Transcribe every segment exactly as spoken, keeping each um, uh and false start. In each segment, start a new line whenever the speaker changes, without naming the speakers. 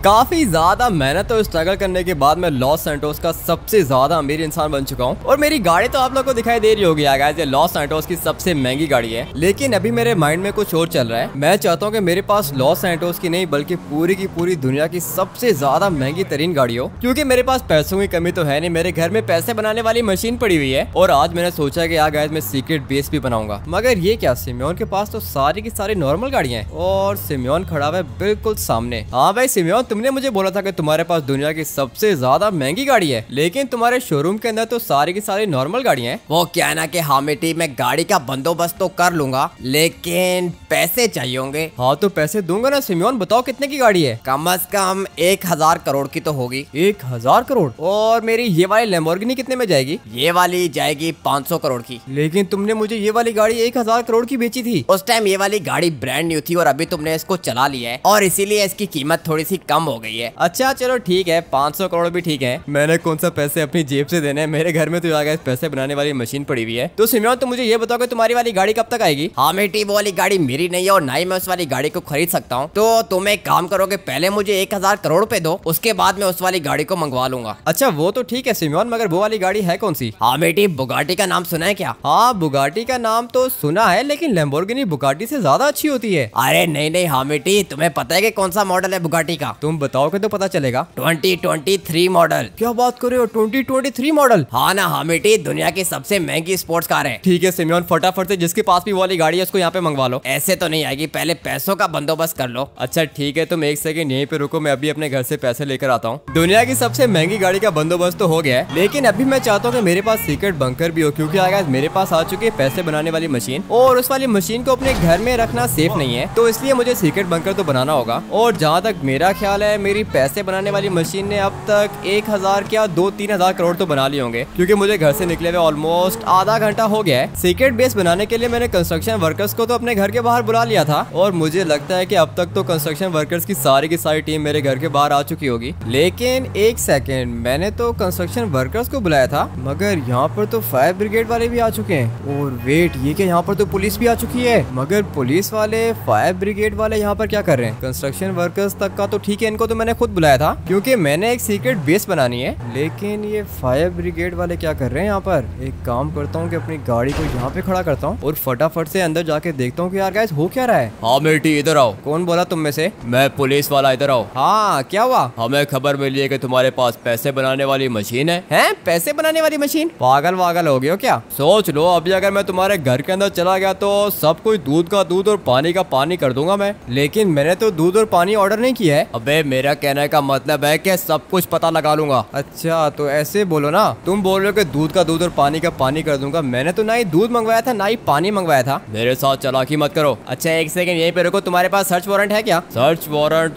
काफी ज्यादा मेहनत और स्ट्रगल करने के बाद मैं लॉस सैंटोस का सबसे ज्यादा अमीर इंसान बन चुका हूँ। और मेरी गाड़ी तो आप लोगों को दिखाई दे रही होगी गाइस, ये लॉस सैंटोस की सबसे महंगी गाड़ी है। लेकिन अभी मेरे माइंड में कुछ और चल रहा है। मैं चाहता हूँ कि मेरे पास लॉस सैंटोस की नहीं बल्कि पूरी की पूरी दुनिया की सबसे ज्यादा महंगी तरीन गाड़ी हो, क्योंकि मेरे पास पैसों की कमी तो है नहीं। मेरे घर में पैसे बनाने वाली मशीन पड़ी हुई है और आज मैंने सोचा कि यार गाइस मैं सीक्रेट बेस भी बनाऊंगा। मगर ये क्या, सिमियोन के पास तो सारी की सारी नॉर्मल गाड़ियां हैं और सिमियोन खड़ा हुआ है बिल्कुल सामने। हाँ भाई सिमियोन, तुमने मुझे बोला था कि तुम्हारे पास दुनिया की सबसे ज्यादा महंगी गाड़ी है, लेकिन तुम्हारे शोरूम के अंदर तो सारी की सारी नॉर्मल गाड़ियां हैं।
वो क्या है ना कि हाँ बेटी, मैं गाड़ी का बंदोबस्त तो कर लूंगा लेकिन पैसे चाहिए होंगे।
हाँ तो पैसे दूंगा ना सिमियोन, बताओ कितने की गाड़ी है?
कम अज कम एक हजार करोड़ की तो होगी।
एक हजार करोड़? और मेरी ये वाली लैम्बोर्गिनी कितने में जाएगी?
ये वाली जाएगी पाँच सौ करोड़ की।
लेकिन तुमने मुझे ये वाली गाड़ी एक हजार करोड़ की बेची थी।
उस टाइम ये वाली गाड़ी ब्रांड न्यू थी और अभी तुमने इसको चला लिया है और इसीलिए इसकी कीमत थोड़ी सी कम हो गई है।
अच्छा चलो ठीक है, पाँच सौ करोड़ भी ठीक है। मैंने कौन सा पैसे अपनी जेब से देने हैं, मेरे घर में तो आ गए पैसे बनाने वाली मशीन पड़ी हुई है। तो सिमियोन तुम मुझे ये बताओ कि तुम्हारी वाली गाड़ी कब तक आएगी?
हाँ बेटी, वो वाली गाड़ी मेरी नहीं है और ना ही मैं उस वाली गाड़ी को खरीद सकता हूँ। तो तुम एक काम करोगे, पहले मुझे एक हजार करोड़ पे दो, उसके बाद मैं उस वाली गाड़ी को मंगवा लूंगा।
अच्छा वो तो ठीक है सिमियोन, मगर वो वाली गाड़ी है कौन सी?
हाँ बेटी, बुगाटी का नाम सुना है क्या?
हाँ बुगाटी का नाम तो सुना है, लेकिन लैम्बोर्गिनी बुगाटी से ज्यादा अच्छी होती है।
अरे नहीं नहीं हाँ बेटी, तुम्हें पता है कि कौन सा मॉडल है बुगाटी का?
तुम बताओगे तो पता चलेगा।
Twenty twenty three model.
क्या बात कर रहे हो, ट्वेंटी ट्वेंटी थ्री मॉडल?
हाँ ना हाँ बेटी, दुनिया की सबसे महंगी स्पोर्ट्स कार है।
ठीक है सिमियोन, फटाफट से जिसके पास भी वो वाली गाड़ी है उसको यहाँ पे मंगवा लो।
ऐसे तो नहीं आएगी, पहले पैसों का बंदोबस्त कर लो।
अच्छा ठीक है, तुम एक सेकंड यहीं पे रुको, मैं अभी अपने घर से पैसे लेकर आता हूँ। दुनिया की सबसे महंगी गाड़ी का बंदोबस्त तो हो गया है, लेकिन अभी मैं चाहता हूँ कि मेरे पास सीक्रेट बंकर भी हो, क्योंकि आगे मेरे पास आ चुकी है पैसे बनाने वाली मशीन और उस वाली मशीन को अपने घर में रखना सेफ नहीं है, तो इसलिए मुझे सीक्रेट बंकर तो बनाना होगा। और जहाँ तक मेरा ख्याल है, मेरी पैसे बनाने वाली मशीन ने अब तक एक हजार क्या दो तीन हजार करोड़ तो बना लिए होंगे, क्योंकि मुझे घर से निकले हुए ऑलमोस्ट आधा घंटा हो गया है। सीक्रेट बेस बनाने के लिए मैंने कंस्ट्रक्शन वर्कर्स को तो अपने घर के बाहर बुला लिया था और मुझे लगता है कि अब तक तो कंस्ट्रक्शन वर्कर्स की सारी की सारी टीम मेरे घर के बाहर आ चुकी होगी। लेकिन एक सेकेंड, मैंने तो कंस्ट्रक्शन वर्कर्स को बुलाया था, मगर यहाँ पर तो फायर ब्रिगेड वाले भी आ चुके हैं। और वेट, ये क्या, यहाँ पर तो पुलिस भी आ चुकी है, मगर पुलिस वाले फायर ब्रिगेड वाले यहाँ पर क्या कर रहे हैं? कंस्ट्रक्शन वर्कर्स तक का तो ठीक है, इनको तो मैंने खुद बुलाया था क्योंकि मैंने एक सीक्रेट बेस बनानी है। लेकिन ये फायर ब्रिगेड वाले क्या कर रहे हैं यहाँ पर? एक काम करता हूँ कि अपनी गाड़ी को यहाँ पे खड़ा करता हूँ और फटाफट से अंदर जाके देखता हूँ कि यार गाइस हो क्या रहा है।
हाँ बेटी इधर आओ।
कौन बोला तुम में से?
मैं पुलिस वाला, इधर आओ।
हाँ क्या हुआ?
हमें खबर मिली है कि तुम्हारे पास पैसे बनाने वाली मशीन है।
हैं? पैसे बनाने वाली मशीन? पागल वागल हो गए हो क्या?
सोच लो, अभी अगर मैं तुम्हारे घर के अंदर चला गया तो सब कुछ दूध का दूध और पानी का पानी कर दूंगा मैं।
लेकिन मैंने तो दूध और पानी ऑर्डर नहीं किया है।
अबे मेरा कहने का मतलब है कि सब कुछ पता लगा लूंगा।
अच्छा तो ऐसे बोलो ना, तुम बोल रहे हो कि दूध का दूध और पानी का पानी कर दूंगा। मैंने तो ना ही दूध मंगवाया था ना ही पानी मंगवाया था।
मेरे साथ चालाकी मत करो।
अच्छा एक सेकंड यहीं पे रुको, तुम्हारे पास सर्च वारंट है क्या?
सर्च वारंट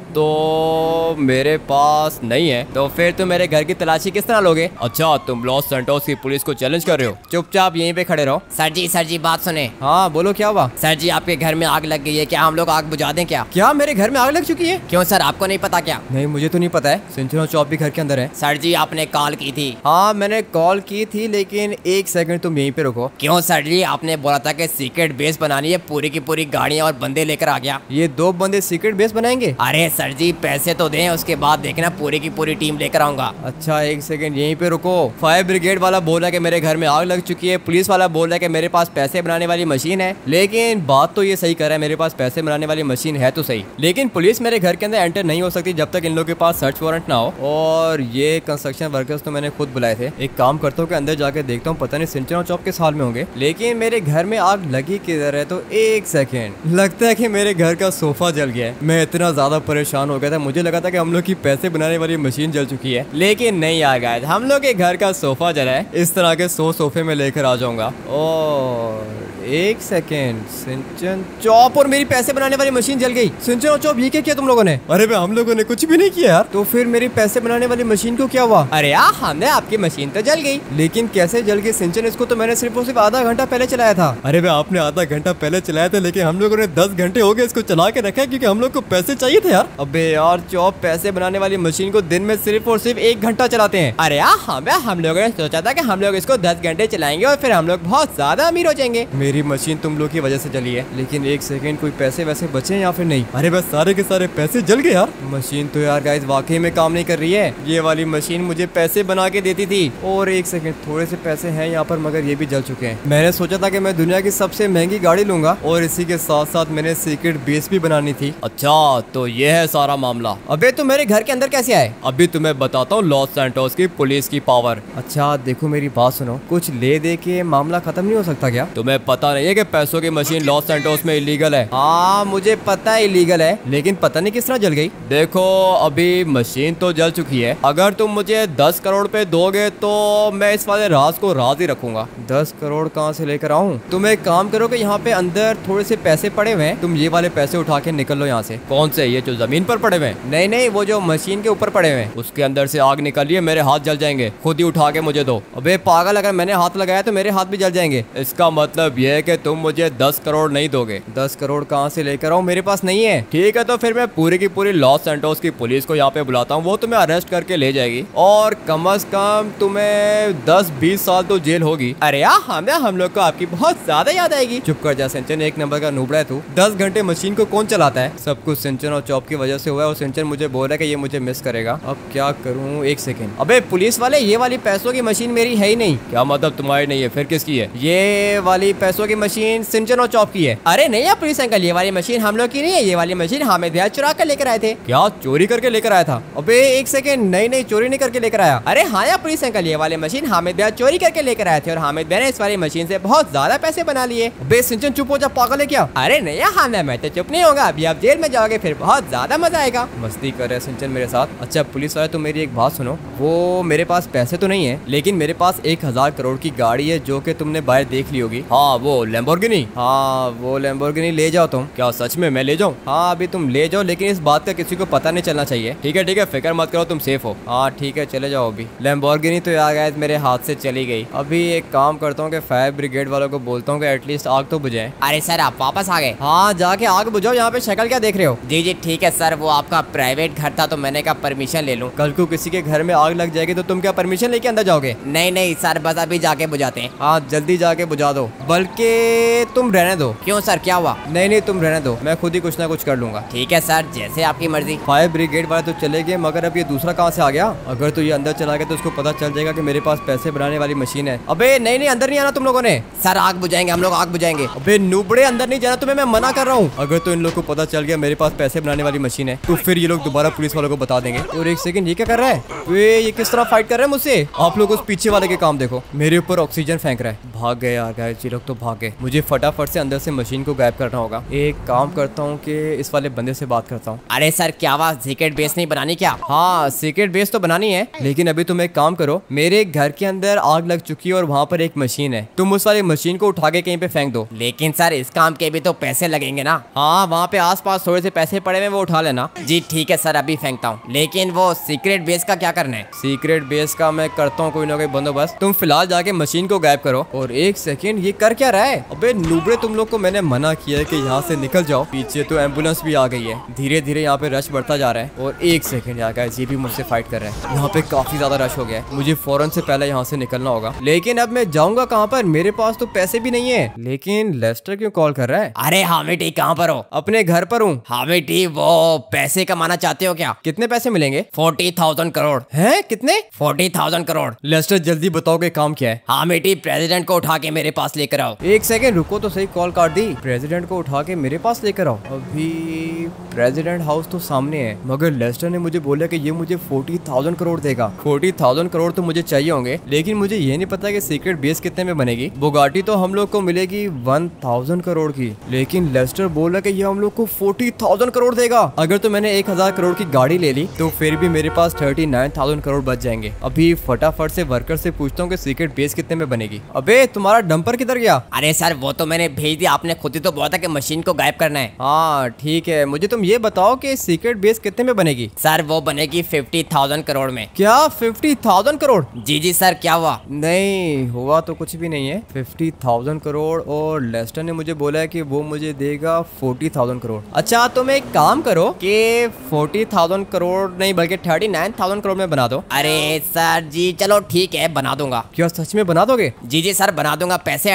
तो मेरे पास नहीं है।
तो फिर तुम मेरे घर की तलाशी किस तरह लोगे?
अच्छा तुम लॉस सैंटोस की पुलिस को चैलेंज कर रहे हो?
चुपचाप यहीं पे खड़े रहो।
सर जी सर जी बात सुने।
हाँ बोलो क्या हुआ?
सर जी आपके घर में आग लग गई है, क्या हम लोग आग बुझा दें क्या?
क्या मेरे घर में आग लग चुकी है?
क्यों सर, आपको नहीं पता क्या?
नहीं मुझे तो नहीं पता है। सिंचनो चौप भी घर के अंदर है।
सर जी आपने कॉल की थी।
हाँ मैंने कॉल की थी, लेकिन एक सेकंड तुम यहीं पे रुको।
क्यों सर जी, आपने बोला था कि सीक्रेट बेस बनानी है, पूरी की पूरी गाड़ियाँ और बंदे लेकर आ गया।
ये दो बंदे सीक्रेट बेस बनाएंगे?
अरे सर जी पैसे तो दें, उसके बाद देखना पूरी की पूरी टीम लेकर आऊंगा।
अच्छा एक सेकंड यहीं पे रुको। फायर ब्रिगेड वाला बोल रहा है कि मेरे घर में आग लग चुकी है, पुलिस वाला बोल रहा है कि मेरे पास पैसे बनाने वाली मशीन है। लेकिन बात तो ये सही कर रहा है, मेरे पास पैसे बनाने वाली मशीन है तो सही, लेकिन पुलिस मेरे घर के अंदर एंटर नहीं हो सकती जब तक इन लोगों के पास सर्च वारंट ना हो। और ये कंस्ट्रक्शन वर्कर्स तो मैंने खुद बुलाए थे। एक काम करता हूँ कि अंदर जाके देखता हूँ, पता नहीं सिंचना चौक किस हाल में होंगे। लेकिन मेरे घर में आग लगी किधर है? तो एक सेकेंड, लगता है कि मेरे घर का सोफा जल गया है। मैं इतना ज्यादा परेशान हो गया था, मुझे लगा था कि हम लोग की पैसे बनाने वाली मशीन जल चुकी है, लेकिन नहीं आ गया। हम लोग के घर का सोफा जला है। इस तरह के सौ सोफे में लेकर आ जाऊंगा। और एक सेकेंड, सिंचन चौप और मेरी पैसे बनाने वाली मशीन जल गई। सिंचन और चौप ये क्या किया तुम लोगों ने? अरे भाई हम लोगों ने कुछ भी नहीं किया यार। तो फिर मेरी पैसे बनाने वाली मशीन को क्या हुआ?
अरे यार हमने आपकी मशीन तो जल गई।
लेकिन कैसे जल गई सिंचन? इसको तो मैंने सिर्फ और सिर्फ आधा घंटा पहले चलाया था। अरे भाई आपने आधा घंटा पहले चलाया था, लेकिन हम लोगों ने दस घंटे हो गए इसको चला के रखा है, क्योंकि हम लोग को पैसे चाहिए थे यार। अबे यार चौप, पैसे बनाने वाली मशीन को दिन में सिर्फ और सिर्फ एक घंटा चलाते हैं।
अरे यार हमें हम लोगों ने सोचा था कि हम लोग इसको दस घंटे चलाएंगे और फिर हम लोग बहुत ज्यादा अमीर हो जाएंगे।
मेरी मशीन तुम लोग की वजह से जली है। लेकिन एक सेकंड, कोई पैसे वैसे बचे या फिर नहीं? अरे बस सारे के सारे पैसे जल गए यार। मशीन तो यार गाइस वाकई में काम नहीं कर रही है। ये वाली मशीन मुझे पैसे बना के देती थी। और एक सेकंड, थोड़े से पैसे हैं यहाँ पर मगर ये भी जल चुके हैं। मैंने सोचा था कि मैं दुनिया की सबसे महंगी गाड़ी लूंगा और इसी के साथ साथ मैंने सीक्रेट बेस भी बनानी थी।
अच्छा तो ये है सारा मामला।
अबे तुम मेरे घर के अंदर कैसे आए?
अभी तुम्हें बताता हूँ लॉस सैंटोस की पुलिस की पावर।
अच्छा देखो मेरी बात सुनो, कुछ ले दे के मामला खत्म नहीं हो सकता क्या?
तुम्हें पता नहीं है कि पैसों की मशीन लॉस सैंटोस में इलीगल है?
हाँ मुझे पता है इलीगल है, लेकिन पता नहीं किस तरह जल गई।
देखो अभी मशीन तो जल चुकी है। अगर तुम मुझे दस करोड़ पे दोगे तो मैं इस वाले राज को राज ही रखूंगा।
दस करोड़ कहाँ से लेकर आऊँ? तुम एक काम करो कि यहाँ पे अंदर थोड़े से पैसे पड़े हुए हैं, तुम ये वाले पैसे उठा के निकल लो यहाँ से।
कौन से? ये जो जमीन पर पड़े हुए हैं?
नहीं नहीं, वो जो मशीन के ऊपर पड़े हुए हैं।
उसके अंदर से आग निकली है, मेरे हाथ जल जाएंगे। खुद ही उठा के मुझे दो।
अबे पागल, अगर मैंने हाथ लगाया तो मेरे हाथ भी जल जाएंगे।
इसका मतलब यह है कि तुम मुझे दस करोड़ नहीं दोगे।
दस करोड़ कहाँ से लेकर आऊँ? मेरे पास नहीं है।
ठीक है तो फिर मैं पूरी की पूरी लॉस सैंटोस की पुलिस को यहाँ पे बुलाता हूँ, वो तुम्हें अरेस्ट करके ले जाएगी और कम अज कम तुम्हें दस बीस साल तो जेल होगी।
अरे यार हमें हम लोग को आपकी बहुत ज्यादा याद आएगी। चुप कर जा सिंचन, एक नंबर का नूबड़ा है तू। दस घंटे मशीन को कौन चलाता है? सब कुछ सिंचन और चॉप की वजह से हुआ है और सिंचन मुझे बोल रहा है कि ये मुझे मिस करेगा। अब क्या करूँ? एक सेकेंड। अबे पुलिस वाले, ये वाली पैसों की मशीन मेरी है ही नहीं।
क्या मतलब तुम्हारी नहीं है? फिर किसकी है?
ये वाली पैसों की मशीन सिंचन और चॉप की है। अरे नहीं यार पुलिस अंकल, ये वाली मशीन हम लोग की नहीं है। ये वाली मशीन हामिद भैया चुरा कर लेकर आए थे।
क्या चोरी करके लेकर आया था?
अबे एक सेकंड, नहीं नहीं चोरी नहीं करके लेकर आया। अरे हाँ यार पुलिस अंकल, ये वाली मशीन हामिद भैया चोरी करके लेकर आए थे और हामिद भैया ने इस वाली मशीन से बहुत ज्यादा पैसे बना लिए। अबे सिंचन चुप हो जा, पागल है क्या? अरे नहीं यार हाँ मैं तो चुप नहीं होगा। अभी आप जेल में जाओगे, फिर बहुत ज्यादा मजा आएगा। मस्ती कर रहे हैं सिंचन मेरे साथ। अच्छा पुलिस वाले, तुम मेरी एक बात सुनो। वो मेरे पास पैसे तो नहीं है, लेकिन मेरे पास एक हजार करोड़ की गाड़ी है जो कि तुमने बाहर देख ली होगी।
हाँ वो लैम्बोर्गिनी।
हाँ वो लैम्बोर्गिनी ले जाओ तुम।
क्या सच में मैं ले जाऊँ?
हाँ अभी तुम ले जाओ, लेकिन इस बात का किसी को पता नहीं चलना चाहिए।
ठीक है ठीक है, फिक्र मत करो, तुम सेफ हो।
हाँ ठीक है चले जाओ। अभी लैम्बोर्गिनी तो यार गाइस मेरे हाथ से चली गई। अभी एक काम करता हूँ कि फायर ब्रिगेड वालों को बोलता हूँ कि एटलीस्ट आग तो बुझाएं।
अरे सर आप वापस आ गए?
हाँ जाके आग बुझाओ। यहाँ पे शक्ल क्या देख रहे हो?
जी जी ठीक है सर, वो आपका प्राइवेट घर था तो मैंने कहा परमिशन ले लूं।
कल को किसी के घर में आग लग जाएगी तो तुम क्या परमिशन लेके अंदर जाओगे?
नहीं नहीं सर, बस अभी जाके बुझाते हैं।
हाँ जल्दी जाके बुझा दो, बल्कि तुम रहने दो।
क्यों सर, क्या हुआ?
नहीं नहीं तुम रहने दो, मैं खुद ही कुछ ना कुछ कर लूंगा।
ठीक है सर, जैसे आपकी मर्जी।
फायर ब्रिगेड वाले तो चले गए, मगर अब ये दूसरा कहाँ से आ गया? अगर तो ये अंदर चला गया तो उसको पता चल जाएगा कि मेरे पास पैसे बनाने वाली मशीन है। अबे नहीं नहीं अंदर नहीं आना तुम लोगों ने।
सर आग बुझाएंगे हम लोग, आग बुझाएंगे।
अबे नूबड़े अंदर नहीं जाना तुम्हें, मैं मना कर रहा हूँ। अगर तो इन लोग को पता चल गया मेरे पास पैसे बनाने वाली मशीन है तो फिर ये लोग दोबारा पुलिस वालों को बता देंगे। और एक सेकंड, ये क्या कर रहा है? वे ये किस तरह फाइट कर रहा है मुझसे? आप लोग उस पीछे वाले के काम देखो, मेरे ऊपर ऑक्सीजन फेंक रहा है। भाग गए यार गाइस, ये लोग तो भाग गए। मुझे फटाफट से अंदर से मशीन को गायब करना होगा। एक काम करता हूँ कि इस वाले बंदे से बात करता हूँ।
अरे सर क्या आवाज, सीक्रेट बेस नहीं बनानी क्या?
हाँ सीक्रेट बेस तो बनानी है, लेकिन अभी तुम एक काम करो, मेरे घर के अंदर आग लग चुकी है और वहाँ पर एक मशीन है, तुम उस वाली मशीन को उठा के कहीं पे फेंक दो।
लेकिन सर इस काम के भी तो पैसे लगेंगे ना।
हाँ वहाँ पे आस पास थोड़े से पैसे पड़े हुए, वो उठा लेना।
जी ठीक है सर, अभी फेंकता हूँ। लेकिन वो सीक्रेट बेस का क्या करना है?
सीक्रेट बेस का मैं करता हूँ कोई ना कोई बंदोबस्त। तुम फिलहाल जाके मशीन को गायब करो। और एक सेकंड, ये कर क्या रहा है? अबे नूबड़े, तुम लोग को मैंने मना किया है कि यहाँ से निकल जाओ। पीछे तो एम्बुलेंस भी आ गई है, धीरे धीरे यहाँ पे रश बढ़ता जा रहा है। और एक सेकंड यार गाइस, ये भी मुझसे फाइट कर रहा है। यहाँ पे काफी ज्यादा रश हो गया है, मुझे फौरन से पहले यहाँ से निकलना होगा। लेकिन अब मैं जाऊंगा कहाँ पर? मेरे पास तो पैसे भी नहीं है। लेकिन लेस्टर क्यों कॉल कर रहा है?
अरे हामिद कहाँ पर हो?
अपने घर पर हूँ।
हामिद वो पैसे कमाना चाहते हो क्या?
कितने पैसे मिलेंगे?
Forty thousand crore.
हैं? कितने?
Forty thousand crore.
लेस्टर जल्दी बताओ कि काम क्या है?
हामिद प्रेसिडेंट को उठा के मेरे पास लेकर आओ।
एक सेकंड रुको तो सही, कॉल काट दी। प्रेसिडेंट को उठा के मेरे पास लेकर आओ। अभी प्रेसिडेंट हाउस तो सामने है, मगर लेस्टर ने मुझे बोला कि ये मुझे फोर्टी थाउजेंड करोड़ देगा। फोर्टी थाउजेंड करोड़ तो मुझे चाहिए होंगे, लेकिन मुझे ये नहीं पता कि सीक्रेट बेस कितने में बनेगी। बुगाटी तो हम लोग को मिलेगी वन थाउजेंड करोड़ की, लेकिन लेस्टर बोला कि ये हम लोग को फोर्टी थाउजेंड करोड़ देगा। अगर तो मैंने एक हजार करोड़ की गाड़ी ले ली तो फिर भी मेरे पास थर्टी नाइन थाउजेंड करोड़ बच जाएंगे। अभी फटाफट से वर्कर से पूछता हूँ कि सीक्रेट बेस कितने में बनेगी। अबे तुम्हारा डंपर किधर गया?
अरे सर वो तो मैंने भेज दिया, आपने खुद ही तो बोला था कि मशीन को गायब करना है।
हाँ ठीक है, मुझे तुम ये बताओ कि सीक्रेट बेस कितने में बनेगी?
सर वो बनेगी फिफ्टी थाउजेंड करोड़ में।
क्या फिफ्टी थाउजेंड करोड़?
जी जी सर, क्या हुआ?
नहीं हुआ तो कुछ भी नहीं है। फिफ्टी थाउजेंड करोड़ और लेस्टर ने मुझे बोला है कि वो मुझे देगा फोर्टी थाउजेंड करोड़। अच्छा तुम एक काम करो कि फोर्टी थाउजेंड करोड़ नहीं बल्कि थर्टी नाइन थाउजेंड करोड़ में बना दो।
अरे सर जी चलो ठीक है, बना दूंगा।
क्या सच में बना दोगे?
जी जी सर बना दूंगा, पैसे एडवांस लगे।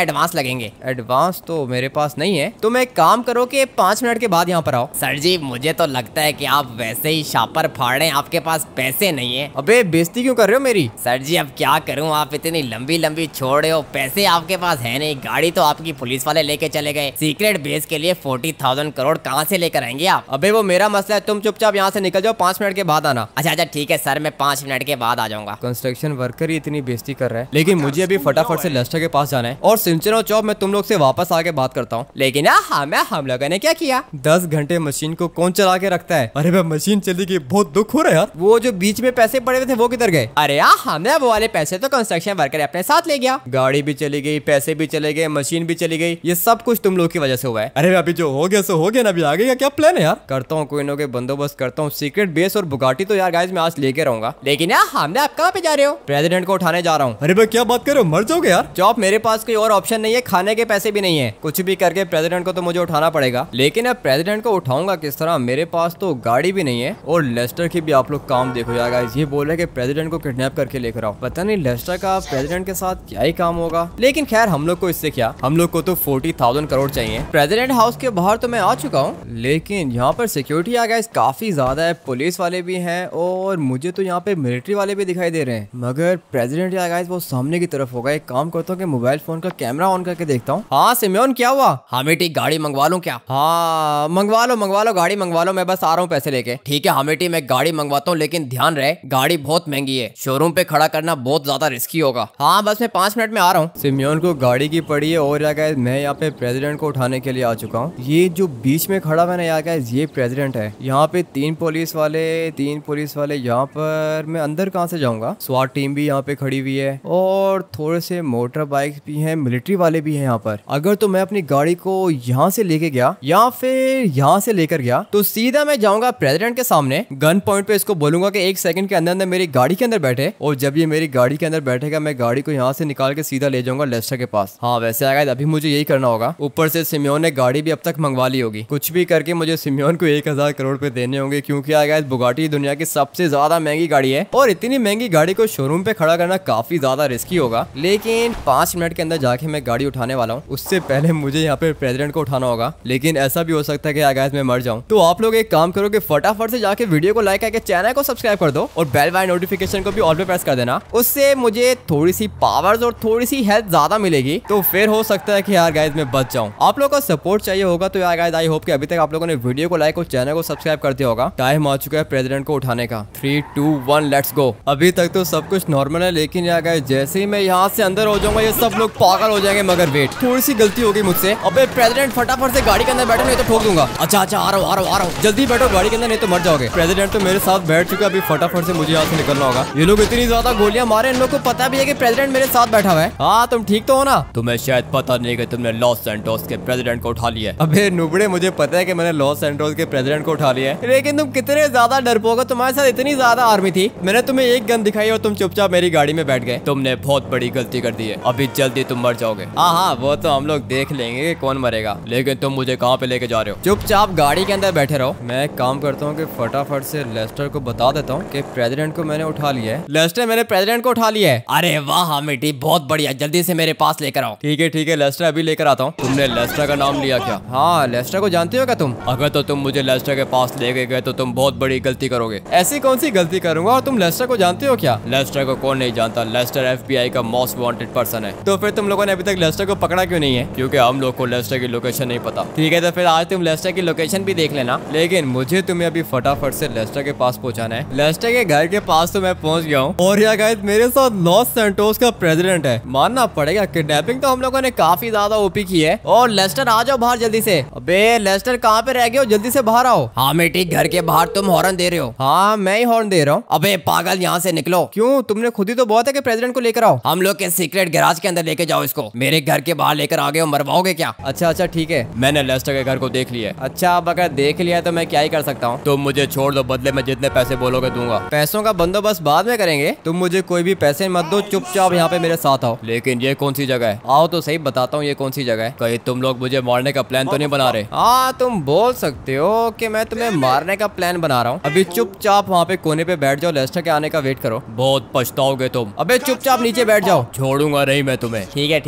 लगेंगे।
एडवांस तो मेरे पास नहीं है, तुम एक काम करो कि पाँच मिनट के बाद यहाँ पर आओ।
सर जी मुझे तो लगता है कि आप वैसे ही शापर फाड़ रहे हैं, आपके पास पैसे नहीं है।
अबे बेइज्जती क्यों कर रहे हो मेरी?
सर जी अब क्या करूं, आप इतनी लंबी लंबी छोड़ रहे हो, पैसे आपके पास है नहीं, गाड़ी तो आपकी पुलिस वाले लेके चले गए, सीक्रेट बेस के लिए फोर्टी थाउजेंड करोड़ कहाँ से लेकर आएंगे आप?
अबे वो मेरा मसला है, तुम चुपचाप यहाँ से निकल जाओ, पाँच मिनट के बाद आना।
अच्छा अच्छा ठीक है सर, मैं पाँच मिनट के बाद आ जाऊंगा।
कंस्ट्रक्शन वर्कर ही इतनी बेइज्जती कर रहा है, लेकिन मुझे अभी फटाफट से लेस्टर के पास जाना है और सिंचनो चौप मैं तुम लोग से वापस आके बात करता हूँ।
लेकिन हाँ मैं हम लोगों ने क्या किया?
दस घंटे मशीन को कौन चला के रखता है? अरे भाई मशीन चली गई, बहुत दुख हो रहा है यार। वो जो बीच में पैसे पड़े हुए थे वो किधर गए?
अरे यार हमने वो वाले पैसे तो कंस्ट्रक्शन वर्कर अपने साथ ले गया।
गाड़ी भी चली गई, पैसे भी चले गए, मशीन भी चली गई, ये सब कुछ तुम लोग की वजह से हुआ है। अरे अभी जो हो गया सो हो गया ना, अभी आगे का क्या प्लान है यार? करता हूँ कोई ना कोई बंदोबस्त करता हूँ। सीक्रेट बेस और बुगाटी तो यार गाइस मैं आज लेके रहूंगा।
लेकिन यार हमने आप कहाँ पे जा रहे हो?
प्रेसिडेंट को उठाने जा रहा हूँ। अरे भाई क्या बात कर रहे हो, मर जाओगे यार। चौप मेरे पास कोई और ऑप्शन नहीं है, खाने के पैसे भी नहीं है, कुछ भी करके प्रेसिडेंट को तो मुझे उठाना पड़ेगा। लेकिन अब प्रेसिडेंट को उठाऊंगा किस तरह? मेरे पास तो गाड़ी भी नहीं है और लेस्टर की भी आप लोग काम देखो यार गाइस, ये बोल रहे कि प्रेसिडेंट को किडनैप करके लेकर आओ। पता नहीं लेस्टर का प्रेसिडेंट के साथ क्या ही काम होगा, लेकिन खैर हम लोग को इससे क्या, हम लोग को तो फोर्टी थाउजेंड करोड़ चाहिए। प्रेसिडेंट हाउस के बाहर तो मैं आ चुका हूँ, लेकिन यहाँ पर सिक्योरिटी आ गाइस काफी ज्यादा है, पुलिस वाले भी हैं और मुझे तो यहाँ पे मिलिट्री वाले भी दिखाई दे रहे हैं। मगर प्रेसिडेंट या गाइस वो सामने की तरफ होगा। एक काम करता हूँ कि मोबाइल फोन का कैमरा ऑन करके देखता हूँ। हाँ सिम्योन क्या हुआ?
हमेटी गाड़ी मंगवा लूं क्या?
हाँ मंगवा लो मंगवा लो, गाड़ी मंगवा लो, मैं बस आ रहा हूँ पैसे लेके।
ठीक है हमेटी मैं गाड़ी मंगवाता हूँ, लेकिन ध्यान रहे गाड़ी बहुत महंगी है, शोरूम पे खड़ा करना बहुत ज्यादा रिस्की होगा।
हाँ बस मैं पाँच मिनट में आ रहा हूँ। सिम्योन को गाड़ी की पड़ी है और यार गाइस मैं यहाँ पे प्रेसिडेंट को उठाने के लिए आ चुका हूँ। ये जो बीच में खड़ा हुआ ना यार गाइस, ये प्रेसिडेंट है। यहाँ पे तीन पुलिस वाले तीन पुलिस वाले यहाँ पर, मैं अंदर कहाँ से जाऊंगा? स्वाट टीम भी यहाँ पे खड़ी हुई है और थोड़े से मोटर बाइक भी हैं, मिलिट्री वाले भी हैं यहाँ पर। अगर तो मैं अपनी गाड़ी को यहाँ से लेके गया या फिर यहाँ से लेकर गया तो सीधा मैं जाऊंगा प्रेसिडेंट के सामने, गन पॉइंट पे इसको बोलूंगा कि एक सेकंड के अंदर अंदर मेरी गाड़ी के अंदर बैठे, और जब ये मेरी गाड़ी के अंदर बैठेगा मैं गाड़ी को यहाँ से निकाल के सीधा ले जाऊंगा लेस्टर के पास। हाँ वैसे आएगा अभी मुझे यही करना होगा। ऊपर से सिम्योन ने गाड़ी भी अब तक मंगवा ली होगी, कुछ भी करके मुझे सिम्योन को एक हजार करोड़ रुपए देने होंगे, क्योंकि आएगा बुगाटी दुनिया की सबसे ज्यादा महंगी गाड़ी है और इतनी महंगी गाड़ी को शोरूम पे खड़ा करना काफी ज्यादा रिस्की होगा। लेकिन पांच मिनट के अंदर जाके मैं गाड़ी उठाने वाला हूँ, उससे पहले मुझे यहाँ पे प्रेसिडेंट को उठाना होगा। लेकिन ऐसा भी हो सकता है कि गाइस मैं मर जाऊं, तो आप लोग एक काम करो कि फटाफट से जाके वीडियो को लाइक करके चैनल को सब्सक्राइब कर दो और बेल वाली नोटिफिकेशन को भी ऑल पे प्रेस कर देना। उससे मुझे थोड़ी सी पावर्स और थोड़ी सी हेल्थ ज्यादा मिलेगी, तो फिर हो सकता है कि यार गाइस मैं बच जाऊं। आप लोगों का सपोर्ट चाहिए होगा, तो यार गाइस आई होप कि अभी तक आप लोगों ने वीडियो को लाइक और चैनल को सब्सक्राइब कर दिया होगा। टाइम आ चुका है प्रेसिडेंट को उठाने का। Three two one let's go. अभी तक तो सब कुछ नॉर्मल है, लेकिन यार गाइस जैसे ही मैं यहाँ से अंदर हो जाऊंगा ये सब लोग पागल हो जाएंगे। मगर वेट, थोड़ी सी गलती होगी मुझसे। अबे प्रेसिडेंट फटाफट से गाड़ी के अंदर बैठो नहीं तो ठोक दूंगा।
अच्छा अच्छा आ रहा हूँ आ रहा हूँ आ रहा हूँ,
जल्दी बैठो गाड़ी के अंदर नहीं तो मर जाओगे। प्रेसिडेंट तो मेरे साथ बैठ चुका, अभी फटाफट से मुझे यहाँ से निकलना होगा। ये लोग इतनी ज्यादा गोलियां मारे, इन लोग को पता भी है कि प्रेसिडेंट मेरे साथ बैठा हुआ है। हाँ तुम ठीक तो हो ना?
तुम्हें शायद पता नहीं कि तुमने लॉस सैंटोस के प्रेसिडेंट को उठा लिया है।
अबे नुबड़े मुझे पता है कि मैंने लॉस सैंटोस के प्रेसिडेंट को उठा लिया है, लेकिन तुम कितने ज्यादा डरपोक हो, तुम्हारे साथ इतनी ज्यादा आर्मी थी, मैंने तुम्हें एक गन दिखाई और तुम चुपचाप मेरी गाड़ी में बैठ गए।
तुमने बहुत बड़ी गलती कर दी है, अभी जल्दी तुम मर जाओगे।
हाँ हाँ वो तो हम लोग देख लेंगे कि कौन मरेगा,
लेकिन तुम मुझे कहाँ पे लेके जा रहे हो?
चुपचाप गाड़ी के अंदर बैठे रहो। मैं एक काम करता हूँ कि फटाफट से लेस्टर को बता देता हूँ कि प्रेसिडेंट को मैंने उठा लिया है। लेस्टर मैंने प्रेसिडेंट को उठा लिया है।
अरे वाह हमेटी बहुत बढ़िया, जल्दी से मेरे पास लेकर आओ।
ठीक है ठीक है लेस्टर अभी लेकर आता हूँ।
तुमने लेस्टर का नाम लिया क्या?
हाँ लेस्टर को जानते हो क्या तुम?
अगर तो तुम मुझे लेस्टर के पास लेके गए तो तुम बहुत बड़ी गलती करोगे।
ऐसी कौन सी गलती करूंगा, और तुम लेस्टर को जानते हो क्या?
लेस्टर को कौन नहीं जानता, लेस्टर एफबीआई का मोस्ट वांटेड पर्सन है।
तो फिर तुम लोगों ने अभी तक लेस्टर को पकड़ा क्यों नहीं है?
क्योंकि हम लोग को लेस्टर की लोकेशन नहीं पता।
ठीक है तो फिर आज तुम लेस्टर की लोकेशन भी देख लेना, लेकिन मुझे तुम्हें अभी फटाफट से लेस्टर के पास पहुंचाना है। लेस्टर के घर के पास तो मैं पहुंच गया हूँ, और यार गाइस मेरे साथ लॉस सैंटोस का प्रेसिडेंट है। मानना पड़ेगा किडनैपिंग तो हम लोगों ने काफी ज्यादा ओपी की है। और लेस्टर आ जाओ बाहर जल्दी से। अबे लेस्टर कहाँ पे रह गए हो, जल्दी से बाहर आओ।
हाँ मेटी घर के बाहर तुम हॉर्न दे रहे हो?
हाँ मैं ही हॉर्न दे रहा हूँ।
अबे पागल यहाँ से निकलो।
क्यों, तुमने खुद ही तो बहुत है कि प्रेसिडेंट को लेकर आओ।
हम लोग के सीक्रेट गैराज के अंदर लेके जाओ इसको। मेरे घर के बाहर लेकर आ गए हो, मरवाओगे क्या?
अच्छा अच्छा ठीक है,
मैंने लेस्टर के घर को देख लिया है।
अच्छा अब अगर देख लिया तो मैं क्या ही कर सकता हूँ।
तुम मुझे छोड़ दो, बदले में जितने पैसे बोलोगे दूंगा।
पैसों का बंदोबस्त बाद में करेंगे, तुम मुझे कोई भी पैसे मत दो, चुपचाप यहाँ पे मेरे साथ आओ।
लेकिन ये कौन सी जगह है?
आओ तो सही बताता हूँ ये कौन सी जगह है।
कहीं तुम लोग मुझे मारने का प्लान तो नहीं बना रहे?
हाँ तुम बोल सकते हो कि मैं तुम्हें मारने का प्लान बना रहा हूँ। अभी चुपचाप वहाँ पे कोने पे बैठ जाओ, लेस्टर के आने का वेट करो।
बहुत पछताओगे तुम।
अबे चुपचाप नीचे बैठ जाओ।
छोड़ूंगा नहीं मैं तुम्हें।
ठीक है ठीक है देख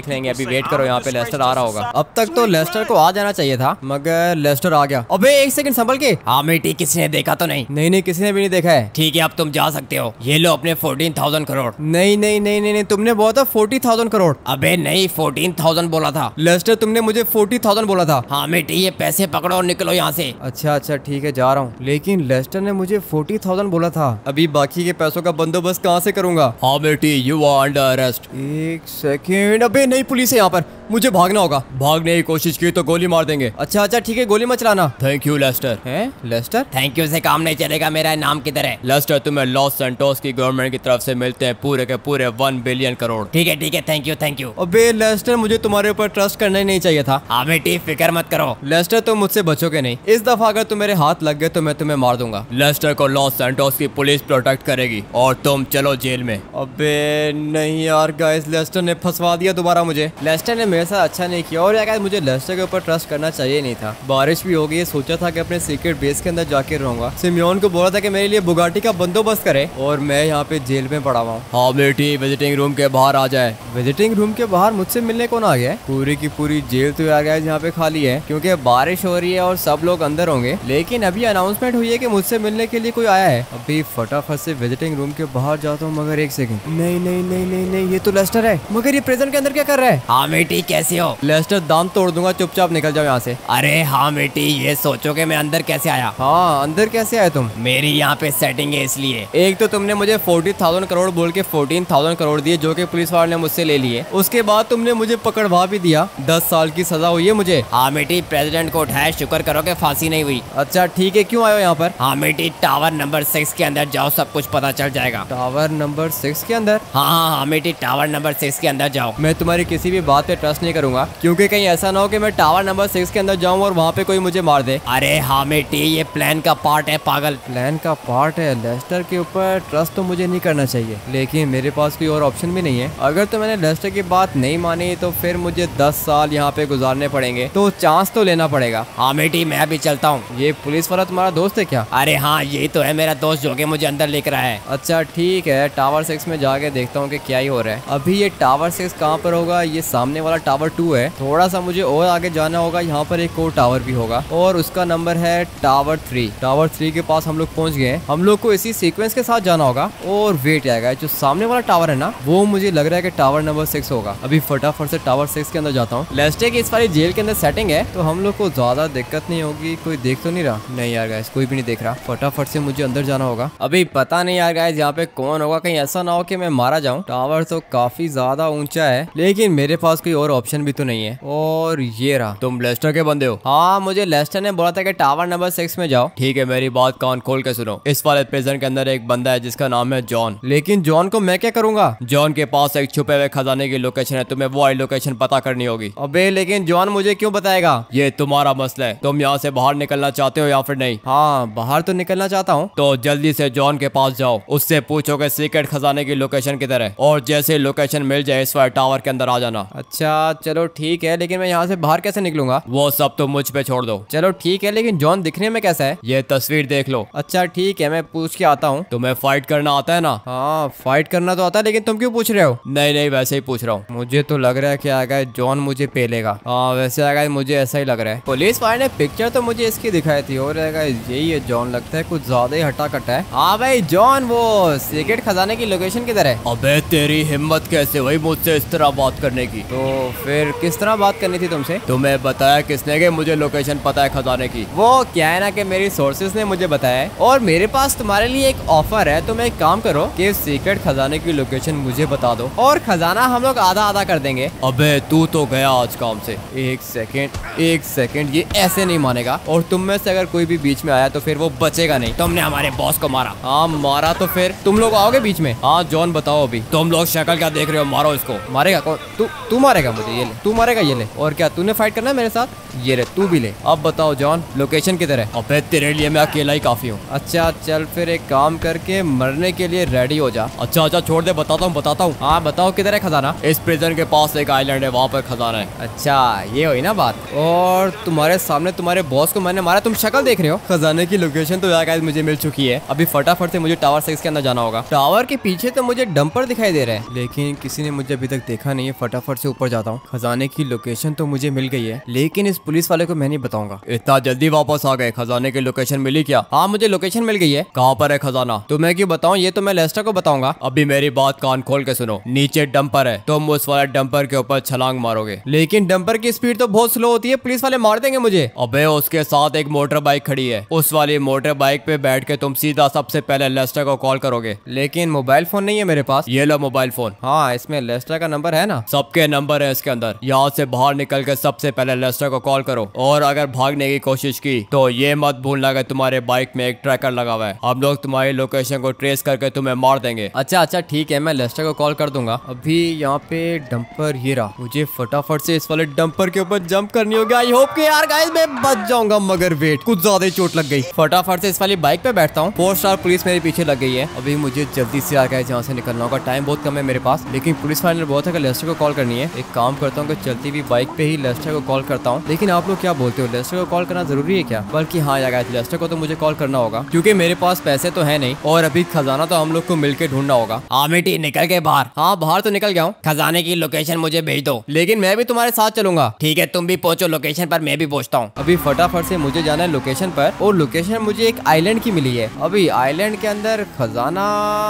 लेंगे। अभी वेट करो, यहाँ पे लेस्टर आ रहा होगा। अब तक तो लेस्टर को आ जाना चाहिए था, मगर लेस्टर आ गया। अबे एक सेकंड संभल के।
हाँ बेटी, किसी ने देखा तो नहीं?
नहीं नहीं, किसी ने भी नहीं देखा है।
ठीक है, अब तुम जा सकते हो। ये लो अपने फोर्टीन थाउजेंड करोड़।
नहीं नहीं नहीं नहीं, नहीं तुमने बोला था फोर्टी थाउजेंड करोड़।
अबे नहीं, फोर्टीन थाउजेंड बोला था।
लेस्टर तुमने मुझे फोर्टी थाउजेंड बोला था।
हाँ बेटी, ये पैसे पकड़ो और निकलो यहाँ से।
अच्छा अच्छा ठीक है, जा रहा हूँ। लेकिन लेस्टर ने मुझे फोर्टी थाउजेंड बोला था। अभी बाकी के पैसों का बंदोबस्त कहाँ से करूंगा?
हाँ बेटी, यू आर अंडर अरेस्ट।
एक सेकेंड, अबे नहीं, पुलिस है यहाँ पर, मुझे भागना होगा। भागने की कोशिश की तो गोली मार देंगे। अच्छा अच्छा ठीक है, गोली मत चलाना।
Thank you Lester.
हैं लेस्टर?
थैंक यू से काम नहीं चलेगा। मेरा नाम किधर है?
लेस्टर, तुम्हें लॉस सैंटोस की गवर्नमेंट की तरफ से मिलते हैं पूरे के पूरे वन बिलियन करोड़।
ठीक है ठीक है, थैंक यू थैंक यू।
अबे लेस्टर, मुझे तुम्हारे ऊपर ट्रस्ट करना ही नहीं चाहिए था।
हाँ बेटी, फिक्र मत करो।
लेस्टर, तुम मुझसे बचोगे नहीं। इस दफा अगर तुम मेरे हाथ लग गए तो मैं तुम्हें मार दूंगा। लेस्टर को लॉस सैंटोस की पुलिस प्रोटेक्ट करेगी और तुम चलो जेल में। अबे नहीं यार गाइस, लेस्टर ने फंसवा दिया दोबारा मुझे। लेस्टर ने मेरे साथ अच्छा नहीं किया, और यार मुझे लेस्टर के ऊपर ट्रस्ट करना चाहिए नहीं था। बारिश भी हो गई, सोचा था कि अपने सीक्रेट बेस के अंदर जाके रहूंगा। सिमियोन को बोला था कि मेरे लिए बुगाटी का बंदोबस्त करे, और मैं यहाँ पे जेल में पड़ा हुआ हूँ। हाँ बेटी, विजिटिंग रूम के बाहर आ जाए। विजिटिंग रूम के बाहर मुझसे मिलने कौन आ गया है? पूरी की पूरी जेल तो आ गया यहाँ पे खाली है, क्योंकि बारिश हो रही है और सब लोग अंदर होंगे। लेकिन अभी अनाउंसमेंट हुई है कि मुझसे मिलने के लिए कोई आया है। अभी फटाफट से विजिटिंग रूम के बाहर जाता हूँ, मगर एक सेकंड, नहीं नहीं नहीं नहीं नहीं, ये तो लेस्टर है। मगर ये प्रिजन के अंदर क्या कर रहा है?
हाँ बेटी, कैसे हो?
लेस्टर, दाम तोड़ दूंगा, चुपचाप निकल जाओ यहाँ से।
अरे हाँ बेटी, ये सोचो कि मैं अंदर कैसे आया।
हाँ, अंदर कैसे आए तुम?
मेरी यहाँ पे सेटिंग है इसलिए।
एक तो तुमने मुझे फोर्टी थाउजेंड करोड़ बोल के फोर्टीन थाउजेंड करोड़ दिए, जो कि पुलिस वाले ने मुझसे ले लिए। उसके बाद तुमने मुझे पकड़वा भी दिया, दस साल की सजा हुई है मुझे।
हाँ बेटी, प्रेसिडेंट को उठाया, शुक्र करो कि फांसी नहीं हुई।
अच्छा ठीक है, क्यों आए हो यहाँ पर?
हाँ बेटी, टावर नंबर सिक्स के अंदर जाओ, सब कुछ पता चल जाएगा।
टावर नंबर सिक्स के अंदर?
हाँ हाँ हाँ बेटी, टावर नंबर सिक्स के अंदर जाओ।
मैं तुम्हारी किसी भी बात पे ट्रस्ट नहीं करूंगा, क्योंकि कहीं ऐसा ना हो कि मैं टावर नंबर सिक्स के अंदर जाऊं और वहाँ पे कोई मुझे मार दे।
अरे हाँ बेटी, ये प्लान का पार्ट है पागल।
प्लान का पार्ट है? लेस्टर के ऊपर ट्रस्ट तो मुझे नहीं करना चाहिए, लेकिन मेरे पास कोई और ऑप्शन भी नहीं है। अगर तो मैंने लेस्टर की बात नहीं मानी तो फिर मुझे दस साल यहाँ पे गुजारने पड़ेंगे, तो चांस तो लेना पड़ेगा।
हाँ बेटी, मैं भी चलता हूँ।
ये पुलिस वाला तुम्हारा दोस्त है क्या?
अरे हाँ, यही तो है मेरा दोस्त जो कि मुझे अंदर लेकर आया है।
अच्छा ठीक है, टावर सिक्स में जाके देखता हूँ कि क्या ही हो रहा है। अभी ये टावर सिक्स कहाँ पर होगा? ये सामने वाला टावर टू है। थोड़ा सा मुझे और आगे जाना होगा, यहाँ पर एक और टावर भी होगा और उसका नंबर है टावर थ्री। टावर थ्री के पास हम लोग पहुँच गए। हम लोग को इसी सीक्वेंस के साथ जाना होगा। और वेट आएगा, जो सामने वाला टावर है ना, वो मुझे लग रहा है कि टावर नंबर सिक्स होगा। अभी फटाफट से टावर सिक्स के अंदर जाता हूँ। लेस्टर की इस वाली जेल के अंदर सेटिंग है, तो हम लोग को ज्यादा दिक्कत नहीं होगी। कोई देख तो नहीं रहा? नहीं यार गाइस, कोई भी नहीं देख रहा। फटाफट से मुझे अंदर जाना होगा। अभी पता नहीं यार गाइस, यहाँ पे कौन होगा, कहीं ऐसा ना हो कि मैं मारा जाऊँ। टावर तो काफी ज्यादा ऊंचा है, लेकिन मेरे पास कोई और ऑप्शन भी तो नहीं है। और ये रहा। तुम लेस्टर के बंदे हो? हाँ, मुझे लेस्टर ने बोला था कि टावर नंबर सिक्स में जाओ। ठीक है, मेरी बात कान खोल के सुनो। इस वाले प्रिजन के अंदर एक बंदा है जिसका नाम है जॉन। लेकिन जॉन को मैं क्या करूंगा? जॉन के पास एक छुपे हुए खजाने की लोकेशन है, तुम्हें वो वाली लोकेशन पता करनी होगी। अबे लेकिन जॉन मुझे क्यों बताएगा? ये तुम्हारा मसला है। तुम यहाँ से बाहर निकलना चाहते हो या फिर नहीं? हाँ, बाहर तो निकलना चाहता हूँ। तो जल्दी से जॉन के पास जाओ, उससे पूछो कि सीक्रेट खजाने की लोकेशन किधर है, और जैसे लोकेशन मिल जाए इस वाले टावर के अंदर आ जाना। अच्छा चलो ठीक है, लेकिन मैं यहाँ से बाहर कैसे निकलूंगा? वो सब तो मुझ पे छोड़ दो। चलो ठीक है, लेकिन जॉन दिखने में कैसा है? ये तस्वीर देख लो। अच्छा ठीक है, मैं पूछ के आता हूँ। तुम्हें फाइट करना आता है ना? हाँ, फाइट करना तो आता है, लेकिन तुम क्यों पूछ रहे हो? नहीं नहीं, वैसे ही पूछ रहा हूँ। मुझे तो लग रहा है कि आगे जॉन मुझे पेलेगा। हाँ, वैसे आगे मुझे ऐसा ही लग रहा है। पुलिस वाले ने पिक्चर तो मुझे इसकी दिखाई थी, और यही है जॉन। लगता है कुछ ज्यादा ही हटा कटा है। हाँ भाई जॉन, वो सीक्रेट खजाने की लोकेशन किधर है? अबे तेरी हिम्मत कैसे हुई मुझसे इस तरह बात करने की? तो फिर किस तरह बात करनी थी तुमसे? तुम्हें बताया किसने कि मुझे लोकेशन पता है खजाने की? वो क्या है ना कि मेरी सोर्सेज ने मुझे बताया है, और मेरे पास तुम्हारे लिए एक ऑफर है। तुम एक काम करो कि सीक्रेट खजाने की लोकेशन मुझे बता दो, और खजाना हम लोग आधा आधा कर देंगे। अबे तू तो गया आज काम से। एक सेकंड एक सेकंड, ये ऐसे नहीं मानेगा, और तुम में से अगर कोई भी बीच में आया तो फिर वो बचेगा नहीं।
तुमने हमारे बॉस को मारा।
हाँ मारा, तो फिर तुम लोग आओगे बीच में? हाँ जॉन बताओ अभी।
तुम लोग शक्ल क्या देख रहे हो? मारो इसको।
मारेगा कौन? तू तू मारेगा मुझे? ये ले, तू मारेगा? ये ले। और क्या तूने फाइट करना है मेरे साथ? ये ले, तू भी ले। अब बताओ जॉन, लोकेशन किधर है?
अबे तेरे लिए मैं अकेला ही काफी हूँ।
अच्छा चल फिर एक काम करके मरने के लिए रेडी हो जा।
अच्छा अच्छा छोड़ दे, बताता हूँ बताता हूँ।
हाँ बताओ किधर है खजाना?
इस प्रिजन के पास एक आइलैंड है, वहाँ पर खजाना है।
अच्छा ये हुई ना बात। और तुम्हारे सामने तुम्हारे बॉस को मैंने मारा, तुम शक्ल देख रहे हो? खजाने की लोकेशन तो यार मुझे मिल चुकी है। अभी फटाफट से मुझे टावर सिक्स के अंदर जाना होगा। टावर के पीछे तो मुझे डंपर दिखाई दे रहा है, लेकिन किसी ने मुझे अभी तक देखा नहीं है। फटाफट से ऊपर जाता हूँ। खजाने की लोकेशन तो मुझे मिल गई है, लेकिन इस पुलिस वाले को मैं नहीं बताऊंगा। इतना जल्दी वापस आ गए, खजाने की लोकेशन मिली क्या? हाँ मुझे लोकेशन मिल गई है। कहाँ पर है खजाना? तो मैं क्यों बताऊँ, ये तो मैं लेस्टर को बताऊंगा। अभी मेरी बात कान खोल के सुनो। नीचे डंपर है, तुम उस वाले डंपर के ऊपर छलांग मारोगे, लेकिन डंपर की स्पीड तो बहुत स्लो होती है, पुलिस वाले मार देंगे मुझे। अबे उसके साथ एक मोटर बाइक खड़ी है, उस वाली मोटर बाइक पे बैठ के तुम सीधा सबसे पहले लेस्टर को कॉल करोगे। लेकिन मोबाइल फोन नहीं है मेरे पास। ये लो मोबाइल फोन। हाँ इसमें लेस्टर का नंबर है ना? सबके नंबर है इसके अंदर। यहाँ से बाहर निकल के सबसे पहले लेस्टर को कॉल करो, और अगर भागने की कोशिश की तो ये मत भूलना कि तुम्हारे बाइक में एक ट्रैकर लगा हुआ है। हम लोग तुम्हारी लोकेशन को ट्रेस करके तुम्हें मार देंगे। अच्छा अच्छा ठीक है, मैं लेस्टर को कॉल कर दूंगा। अभी यहाँ पे डंपर ये रहा, मुझे फटाफट से इस वाले डंपर के ऊपर जंप करनी होगी। आई होप कि यार गाइस मैं बच जाऊंगा, मगर वेट कुछ ज्यादा ही चोट लग गई। फटाफट से इस वाली बाइक पे बैठता हूँ। फोर स्टार पुलिस मेरे पीछे लग गई है। अभी मुझे जल्दी से आ गया यहाँ से निकलना होगा, टाइम बहुत कम है मेरे पास। लेकिन पुलिस वाले ने बहुत है कि लेस्टर को कॉल करनी है। एक काम करता हूँ कि चलती हुई बाइक पे ही लेस्टर को कॉल करता हूँ। लेकिन आप लोग क्या बोलते हो, लेस्टर को कॉल करना जरूरी है क्या? बल्कि हाँ यार लेस्टर को तो मुझे कॉल करना होगा, क्योंकि मेरे पास पैसे तो है नहीं, और अभी खजाना तो हम लोग को मिलकर ढूंढना होगा।
हाँ बेटी निकल के बाहर।
हाँ बाहर तो निकल गया हूँ।
खजाने की लोकेशन मुझे भेज दो।
लेकिन मैं भी तुम्हारे साथ चलूंगा।
ठीक है तुम भी पहुंचो लोकेशन पर, मैं भी पहुंचता हूँ।
अभी फटाफट से मुझे जाना है लोकेशन पर, और लोकेशन मुझे एक आइलैंड की मिली है। अभी आइलैंड के अंदर खजाना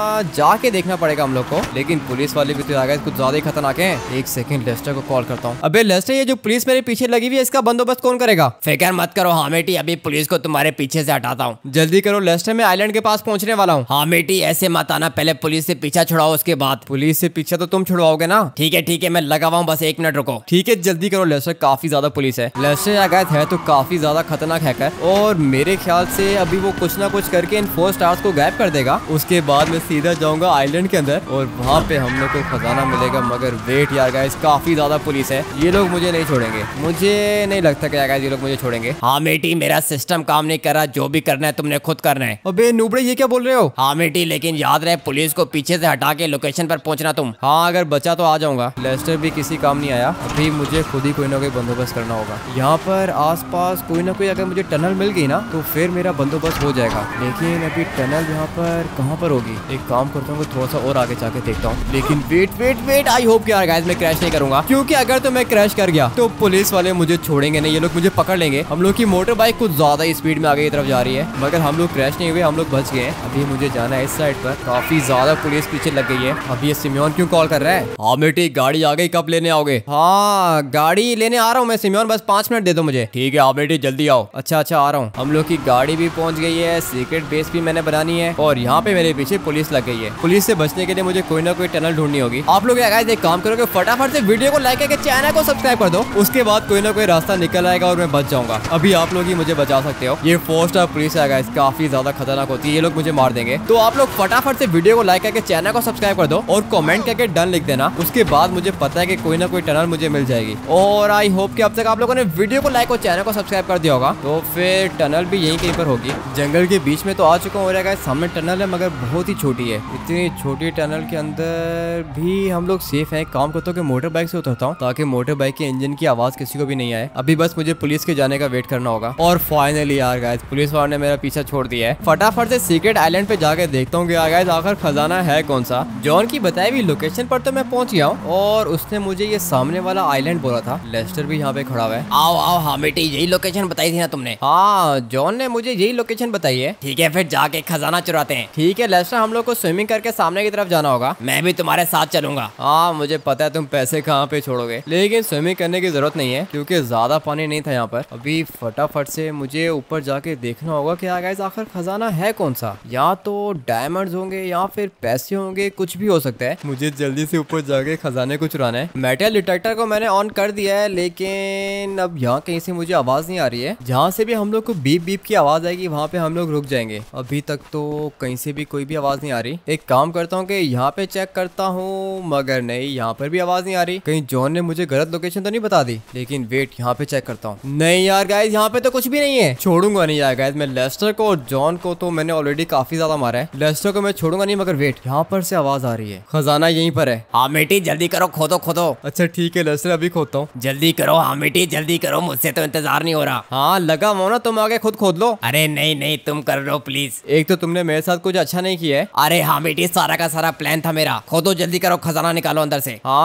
जाके देखना पड़ेगा हम लोग को। लेकिन पुलिस वाले भी तो आ गए, कुछ ज्यादा ही खतरनाक है। एक सेकंड लेस्टर को कॉल करता हूँ। अबे लेस्टर, ये जो पुलिस मेरे पीछे लगी हुई है इसका बंदोबस्त कौन करेगा?
फिक्र मत करो हाँ बेटी, अभी पुलिस को तुम्हारे पीछे से हटाता हूँ।
जल्दी करो लेस्टर, मैं आइलैंड के पास पहुंचने वाला हूँ।
हाँ बेटी ऐसे मत आना, पहले पुलिस से पीछा छुड़ाओ उसके बाद।
पुलिस से पीछा तो तुम छुड़वाओगे ना?
ठीक है ठीक है मैं लगा हुआ हूँ, बस एक मिनट रुको।
ठीक है जल्दी करो लेस्टर, काफी ज्यादा पुलिस है। लेस्टर अगर है तो काफी ज्यादा खतरनाक हैकर, और मेरे ख्याल से अभी वो कुछ ना कुछ करके इन फोर स्टार्स को गायब कर देगा। उसके बाद मैं सीधा जाऊंगा आइलैंड के अंदर, और वहाँ पे हम लोग को खजाना मिलेगा। मगर वेट यार गाइस, काफी ज्यादा पुलिस है, ये लोग मुझे नहीं छोड़ेंगे। मुझे नहीं लगता कि गाइस ये लोग मुझे छोड़ेंगे।
हाँ बेटी मेरा सिस्टम काम नहीं कर रहा, जो भी करना है तुमने खुद करना है।
अबे नूबड़े ये क्या बोल रहे हो?
हाँ बेटी लेकिन याद रहे पुलिस को पीछे से हटा के लोकेशन पर पहुंचना तुम।
हाँ अगर बचा तो आ जाऊंगा। लेस्टर भी किसी काम नहीं आया, अभी मुझे खुद ही कोई ना कोई बंदोबस्त करना होगा। यहाँ पर आसपास कोई ना कोई अगर मुझे टनल मिल गई ना तो फिर मेरा बंदोबस्त हो जाएगा। लेकिन अभी टनल यहाँ पर कहाँ पर होगी? एक काम करता हूँ थोड़ा सा और आगे जाके देखता हूँ। लेकिन wait wait wait, I hope कि यार गाइस मैं क्रैश नहीं करूंगा, क्योंकि अगर तो मैं क्रैश कर गया तो पुलिस वाले मुझे छोड़ेंगे नहीं, ये लोग मुझे पकड़ लेंगे। हम लोग की मोटर बाइक कुछ ज्यादा ही स्पीड में आगे की तरफ जा रही है, मगर हम लोग क्रैश नहीं हुए, हम लोग बच गए हैं। अभी मुझे जाना है इस साइड पर, काफी ज्यादा पुलिस पीछे लग गई है। अभी ये सिमियोन क्यों कॉल कर रहा है? हाँ बेटी गाड़ी आ गई, कब लेने आओगे? हाँ गाड़ी लेने आ रहा हूँ मैं सिमियोन, बस पाँच मिनट दे दो मुझे। ठीक है हाँ बेटी जल्दी आओ। अच्छा अच्छा आ रहा हूँ। हम लोग की गाड़ी भी पहुंच गई है, सीक्रेट बेस भी मैंने बनानी है, और यहाँ पे मेरे पीछे पुलिस लग गई है। पुलिस से बचने के लिए मुझे कोई ना कोई टनल ढूंढनी होगी। आप लोग एक काम करोगे, फटाफट से वीडियो को लाइक करके चैनल को सब्सक्राइब कर दो, उसके बाद कोई ना कोई रास्ता निकल आएगा और मैं बच जाऊंगा। अभी आप लोग ही मुझे बचा सकते हो। ये फोर स्टार पुलिस है गाइस, काफी ज्यादा खतरनाक होती है, ये लोग मुझे मार देंगे। तो आप लोग फटाफट से वीडियो को लाइक करके चैनल को सब्सक्राइब कर दो, और कमेंट करके डन लिख देना। उसके बाद मुझे पता है कि कोई ना कोई टनल मुझे मिल जाएगी। और आई होप कि अब तक आप लोगों ने वीडियो को लाइक और चैनल को सब्सक्राइब कर दिया होगा। तो फिर टनल भी यहीं कहीं पर होगी। जंगल के बीच में तो आ चुका हूँ गाइस, सामने टनल है मगर बहुत ही छोटी है। इतनी छोटी टनल के अंदर भी हम लोग सेफ हैं। काम करता हूँ कि मोटर बाइक से उतरता हूँ ताकि मोटर बाइक के इंजन की आवाज किसी को भी नहीं आए। अभी बस मुझे पुलिस के जाने का वेट करना होगा। और फाइनली यार गाइस पुलिस वाले ने मेरा पीछा छोड़ दिया है। फटाफट से सीक्रेट आइलैंड पे जाके देखता हूँ कि यार गाइस आखिर खजाना है कौन सा। जॉन की बताई हुई लोकेशन पर तो मैं पहुंच गया हूँ, और उसने मुझे ये सामने वाला आइलैंड बोला था। लेस्टर भी यहाँ पे खड़ा हुआ है।
आओ आओ हाँ बेटी यही लोकेशन बताई थी ना तुमने?
हाँ जॉन ने मुझे यही लोकेशन बताई है।
ठीक है फिर जाके खजाना चुराते हैं।
ठीक है लेस्टर, हम लोग को स्विमिंग करके सामने की तरफ जाना होगा।
मैं भी तुम्हारे साथ चलूंगा।
हाँ मुझे पता है तुम पैसे कहाँ पे छोड़ोगे, लेकिन स्विमिंग करने की जरूरत नहीं है क्योंकि ज्यादा पानी नहीं था यहाँ पर। अभी फटाफट से मुझे ऊपर जाके देखना होगा कि गाइस आखिर खजाना है कौन सा। या तो डायमंड्स होंगे या फिर पैसे होंगे, कुछ भी हो सकता है। मुझे जल्दी से ऊपर जाके खजाने को चुराना है। मेटल डिटेक्टर को मैंने ऑन कर दिया है, लेकिन अब यहाँ कहीं से मुझे आवाज नहीं आ रही है। जहाँ से भी हम लोग को बीप बीप की आवाज आएगी वहाँ पे हम लोग रुक जाएंगे। अभी तक तो कहीं से भी कोई भी आवाज नहीं आ रही। एक काम करता हूँ कि यहाँ पे चेक करता हूँ, मगर नहीं यहाँ पर भी आवाज नहीं आ रही। कहीं जॉन ने मुझे गलत लोकेशन तो नहीं बता दी। लेकिन वेट यहाँ पे चेक करता हूँ। नहीं यार गाइस यहाँ पे तो कुछ भी नहीं है। छोड़ूंगा नहीं यार गाइस, मैं लेस्टर को और जॉन को तो मैंने ऑलरेडी काफी ज्यादा मारा है। लेस्टर को मैं छोड़ूंगा नहीं, मगर वेट यहाँ पर से आवाज आ रही है। खजाना यहीं पर है।
हाँ बेटी जल्दी करो, खोदो खोदो।
अच्छा ठीक है लेस्टर, अभी खोदता हूँ।
जल्दी करो हाँ बेटी जल्दी करो, मुझसे तो इंतजार नहीं हो रहा।
हाँ लगा हुआ ना, तुम आगे खुद खोद लो।
अरे नहीं नहीं तुम कर लो प्लीज।
एक तो तुमने मेरे साथ कुछ अच्छा नहीं किया है।
अरे हाँ बेटी सारा का सारा प्लान था मेरा। खोदो जल्दी करो, खजाना निकालो अंदर से।
हाँ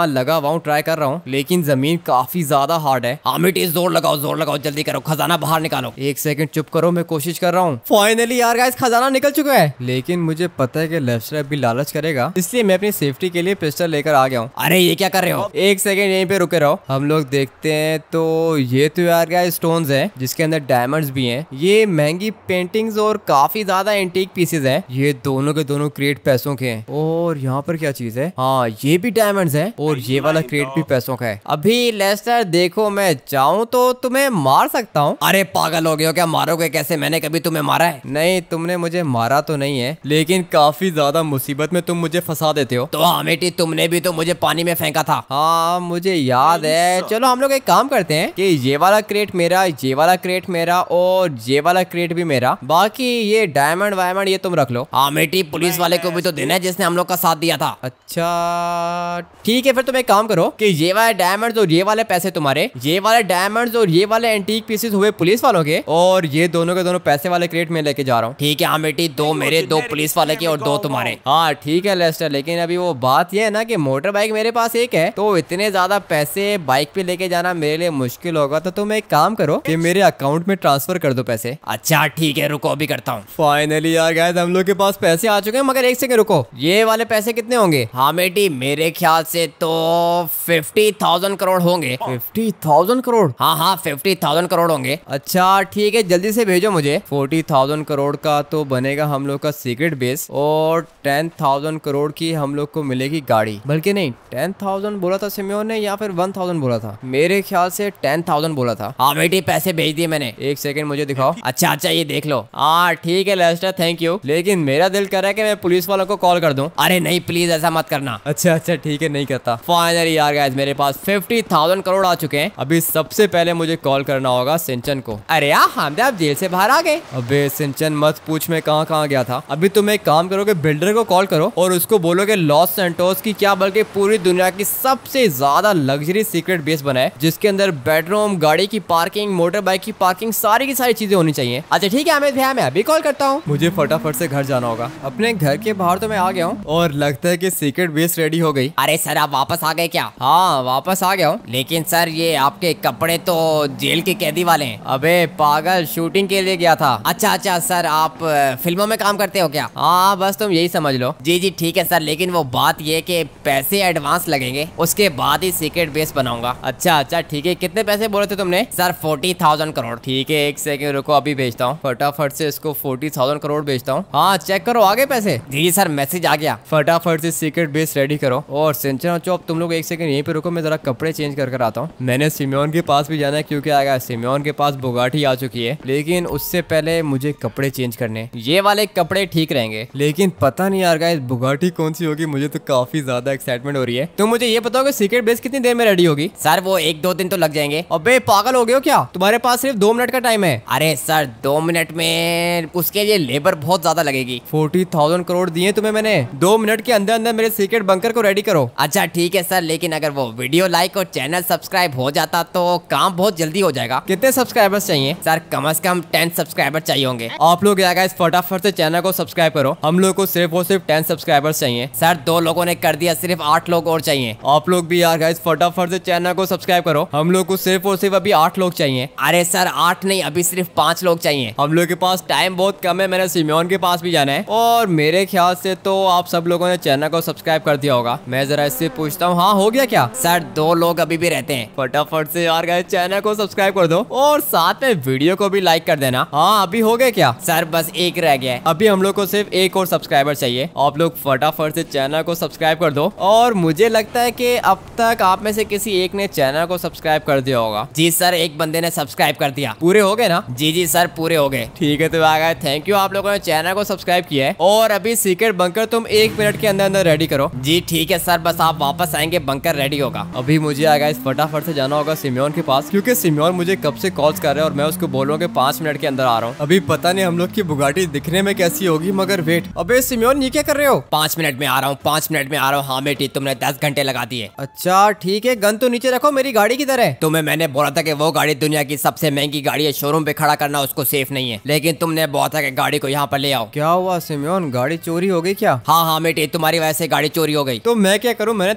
हाँ लगा हुआ हूँ, ट्राई कर रहा हूँ, लेकिन जमीन काफी ज्यादा हार्ड है।
हाँ मिट्टी जोर लगाओ जोर लगाओ, जल्दी करो, खजाना बाहर निकालो।
एक सेकंड चुप करो, मैं कोशिश कर रहा हूँ। फाइनली यार गाइस खजाना निकल चुका है, लेकिन मुझे पता है कि लेस्टर अभी लालच करेगा, इसलिए मैं अपनी सेफ्टी के लिए पिस्टल लेकर आ गया हूँ।
अरे ये क्या कर रहे हो?
एक सेकंड यहीं पे रुके रहो, हम लोग देखते हैं। तो ये तो यार गाइस स्टोन्स है जिसके अंदर डायमंड्स भी हैं। ये महंगी पेंटिंग्स और काफी ज्यादा एंटीक पीसेज हैं। ये दोनों के दोनों क्रेट पैसों के हैं। और यहाँ पर क्या चीज है? हाँ ये भी डायमंड्स है और ये वाला क्रेट भी पैसों का है। अभी लेस्टर देखो, मैं चाहूँ तो तुम्हें मार सकता हूँ।
अरे पागल हो गए हो क्या? मारोगे कैसे? मैंने कभी तुम्हें मारा है?
नहीं तुमने मुझे मारा तो नहीं है, लेकिन काफी ज्यादा मुसीबत में तुम मुझे फंसा देते हो।
तो हाँ बेटी, तुमने भी तो मुझे पानी में फेंका था।
हाँ मुझे याद है। चलो हम लोग एक काम करते हैं कि ये वाला क्रेट मेरा, ये वाला क्रेट मेरा और ये वाला क्रेट भी मेरा, बाकी ये डायमंड वायमंड ये तुम रख लो।
हाँ बेटी, पुलिस वाले को भी तो देना है जिसने हम लोग का साथ दिया था।
अच्छा ठीक है, फिर तुम एक काम करो कि ये वाले डायमंड्स और ये वाले पैसे तुम्हारे, ये वाले डायमंड्स और ये वाले एंटीक पीसेस हुए पुलिस वालों के, और ये दोनों के दोनों पैसे वाले क्रेट में लेके जा रहा हूँ।
ठीक है हाँ बेटी, दो मेरे, दो पुलिस वाले के और दो तुम्हारे।
हाँ ठीक है लेस्टर, लेकिन अभी वो बात ये है ना कि मोटर बाइक मेरे पास एक है, तो इतने ज्यादा पैसे बाइक पे लेके जाना मेरे लिए मुश्किल होगा। तो तुम एक काम करो कि मेरे अकाउंट में ट्रांसफर कर दो पैसे।
अच्छा ठीक है, रुको अभी करता हूँ।
फाइनली यार गाइस हम लोग के पास पैसे आ चुके हैं, मगर एक सेकंड रुको, ये वाले पैसे कितने होंगे?
हाँ बेटी, मेरे ख्याल से तो फिफ्टी थाउजेंड करोड़ होंगे।
Fifty thousand crore?
हाँ हाँ फिफ्टी थाउजेंड करोड़ होंगे।
अच्छा ठीक है, जल्दी से भेजो मुझे। फोर्टी थाउजेंड करोड़ का तो बनेगा हम लोग का सीक्रेट बेस, और टेन थाउजेंड करोड़ की हम लोग को मिलेगी गाड़ी। बल्कि नहीं, टेन थाउजेंड बोला था सिमियोन ने या फिर वन थाउजेंड बोला था? मेरे ख्याल से टेन थाउजेंड बोला था।
हाँ बेटी, पैसे भेज दिए मैंने।
एक सेकंड मुझे दिखाओ।
अच्छा अच्छा ये देख लो।
हाँ ठीक है लेस्टर, थैंक यू, लेकिन मेरा दिल कर रहा है कि मैं पुलिस वालों को कॉल कर दूं।
अरे नहीं प्लीज ऐसा मत करना।
अच्छा अच्छा ठीक है, नहीं करता। फाइनली यार गाइस मेरे पास फिफ्टी थाउजेंड करोड़ आ चुके हैं। अभी सबसे पहले मुझे कॉल करना होगा सिंचन को। अरे यार हम आप जेल से बाहर आ गए। अबे सिंचन मत पूछ मैं कहाँ कहाँ गया था। अभी तुम एक काम करोगे, बिल्डर को कॉल करो और उसको बोलो कि लॉस सैंटोस की क्या बल्कि पूरी दुनिया की सबसे ज्यादा लग्जरी सीक्रेट बेस बनाए, जिसके अंदर बेडरूम, गाड़ी की पार्किंग, मोटर बाइक की पार्किंग, सारी की सारी चीजें होनी चाहिए। अच्छा ठीक है अमित भैया, मैं अभी कॉल करता हूँ। मुझे फटाफट से घर जाना होगा। अपने घर के बाहर तो मैं आ गया हूँ और लगता है कि सीक्रेट बेस रेडी हो गई।
अरे सर आप वापस आ गए क्या?
हाँ वापस आ गया हूँ।
लेकिन सर ये आपके कपड़े तो जेल के कैदी वाले हैं।
अबे पागल, शूटिंग के लिए गया था।
अच्छा अच्छा सर, आप फिल्मों में काम करते हो क्या?
हाँ बस तुम यही समझ लो।
जी जी ठीक है सर, लेकिन वो बात ये कि पैसे एडवांस लगेंगे, उसके बाद ही सीक्रेट बेस बनाऊंगा।
अच्छा अच्छा ठीक है, कितने पैसे बोले थे तुमने?
Sir forty thousand crore.
ठीक है एक सेकंड रुको, अभी भेजता हूँ। फटाफट से इसको फोर्टी थाउजेंड करोड़ भेजता हूँ। हाँ चेक करो, आ गए पैसे।
जी जी सर, मैसेज आ गया।
फटाफट से सीक्रेट बेस रेडी करो। और सिंचन चौप तुम लोग एक सेकंड यहीं पे रुको, मैं जरा कपड़े चेंज कर कर आता हूँ। मैंने सिमियोन के पास भी जाना है क्योंकि आएगा सिमियोन के पास बुगाटी आ चुकी है, लेकिन उससे पहले मुझे कपड़े चेंज करने। ये वाले कपड़े ठीक रहेंगे, लेकिन पता नहीं यार गाइस बुगाटी कौन सी होगी। मुझे तो काफी ज्यादा एक्साइटमेंट हो रही है। तो मुझे ये बताओ कि सीक्रेट बेस कितनी देर में रेडी होगी?
सर वो एक दो दिन तो लग जाएंगे।
अबे पागल हो गए हो क्या? तुम्हारे पास सिर्फ दो मिनट का टाइम है।
अरे सर दो मिनट में उसके लिए लेबर बहुत ज्यादा लगेगी।
फोर्टी थाउजेंड करोड़ दिए तुम्हें मैंने, दो मिनट के अंदर अंदर मेरे सीक्रेट बंकर को रेडी करो।
अच्छा ठीक है सर, लेकिन अगर वो वीडियो लाइक और चैनल सब्सक्राइब हो जाता तो काम बहुत जल्दी हो जाएगा।
कितने सब्सक्राइबर्स चाहिए?
सर कम से कम टेन सब्सक्राइबर चाहिए होंगे।
आप लोग क्या गाइस फटाफट से चैनल को सब्सक्राइब करो। हम लोग को सिर्फ और सिर्फ टेन सब्सक्राइबर्स चाहिए।
सर दो लोगों ने कर दिया, सिर्फ आठ लोग और चाहिए।
आप लोग भी यार गाइस फटाफट से चैनल को सब्सक्राइब करो। हम लोग को सिर्फ और सिर्फ अभी आठ लोग चाहिए।
अरे सर आठ नहीं, अभी सिर्फ पाँच लोग चाहिए।
हम लोग के पास टाइम बहुत कम है, मैंने सिमियोन के पास भी जाना है। और मेरे ख्याल से तो आप सब लोगों ने चैनल को सब्सक्राइब कर दिया होगा। मैं जरा इससे पूछता हूँ, हाँ हो गया क्या?
सर दो लोग अभी भी रहते हैं।
फटाफट से यार गाइस चैनल को सब्सक्राइब कर दो और साथ में वीडियो को भी लाइक कर देना। हाँ अभी हो गए क्या?
सर बस एक रह गया है।
अभी हम लोग को सिर्फ एक और सब्सक्राइबर चाहिए। आप लोग फटाफट से चैनल को सब्सक्राइब कर दो। और मुझे लगता है कि अब तक आप में से किसी एक ने चैनल को सब्सक्राइब कर दिया होगा।
जी सर, एक बंदे ने सब्सक्राइब कर दिया।
पूरे हो गए ना?
जी जी सर पूरे हो गए।
ठीक है तो आ गए, थैंक यू, आप लोगों ने चैनल को सब्सक्राइब किया है। और अभी सीक्रेट बंकर तुम एक मिनट के अंदर अंदर रेडी करो।
जी ठीक है सर, बस आप वापस आएंगे बंकर रेडी होगा।
अभी मुझे आएगा इस फटाफट से जाना होगा सिमियोन के पास, क्योंकि सिमियोन मुझे कब से कॉल्स कर रहा है और मैं उसको बोलूँगा पांच मिनट के अंदर आ रहा हूँ। अभी पता नहीं हम लोग की बुगाटी दिखने में कैसी होगी, मगर वेट। अबे सिमियोन ये क्या कर रहे हो?
पांच मिनट में आ रहा हूँ, पांच मिनट में आ रहा हूँ। हाँ बेटी, तुमने दस घंटे लगा दिए।
अच्छा ठीक है, गन तो नीचे रखो मेरी गाड़ी की तरह।
तुम्हें मैंने बोला था कि वो गाड़ी दुनिया की सबसे महंगी गाड़ी है, शोरूम पे खड़ा करना उसको सेफ नहीं है, लेकिन तुमने बोला था कि गाड़ी को यहाँ पर ले आओ।
क्या हुआ सिमियोन, गाड़ी चोरी हो गई क्या?
हाँ हाँ बेटी, तुम्हारी वजह से गाड़ी चोरी हो गई।
तो मैं क्या करूँ, मैंने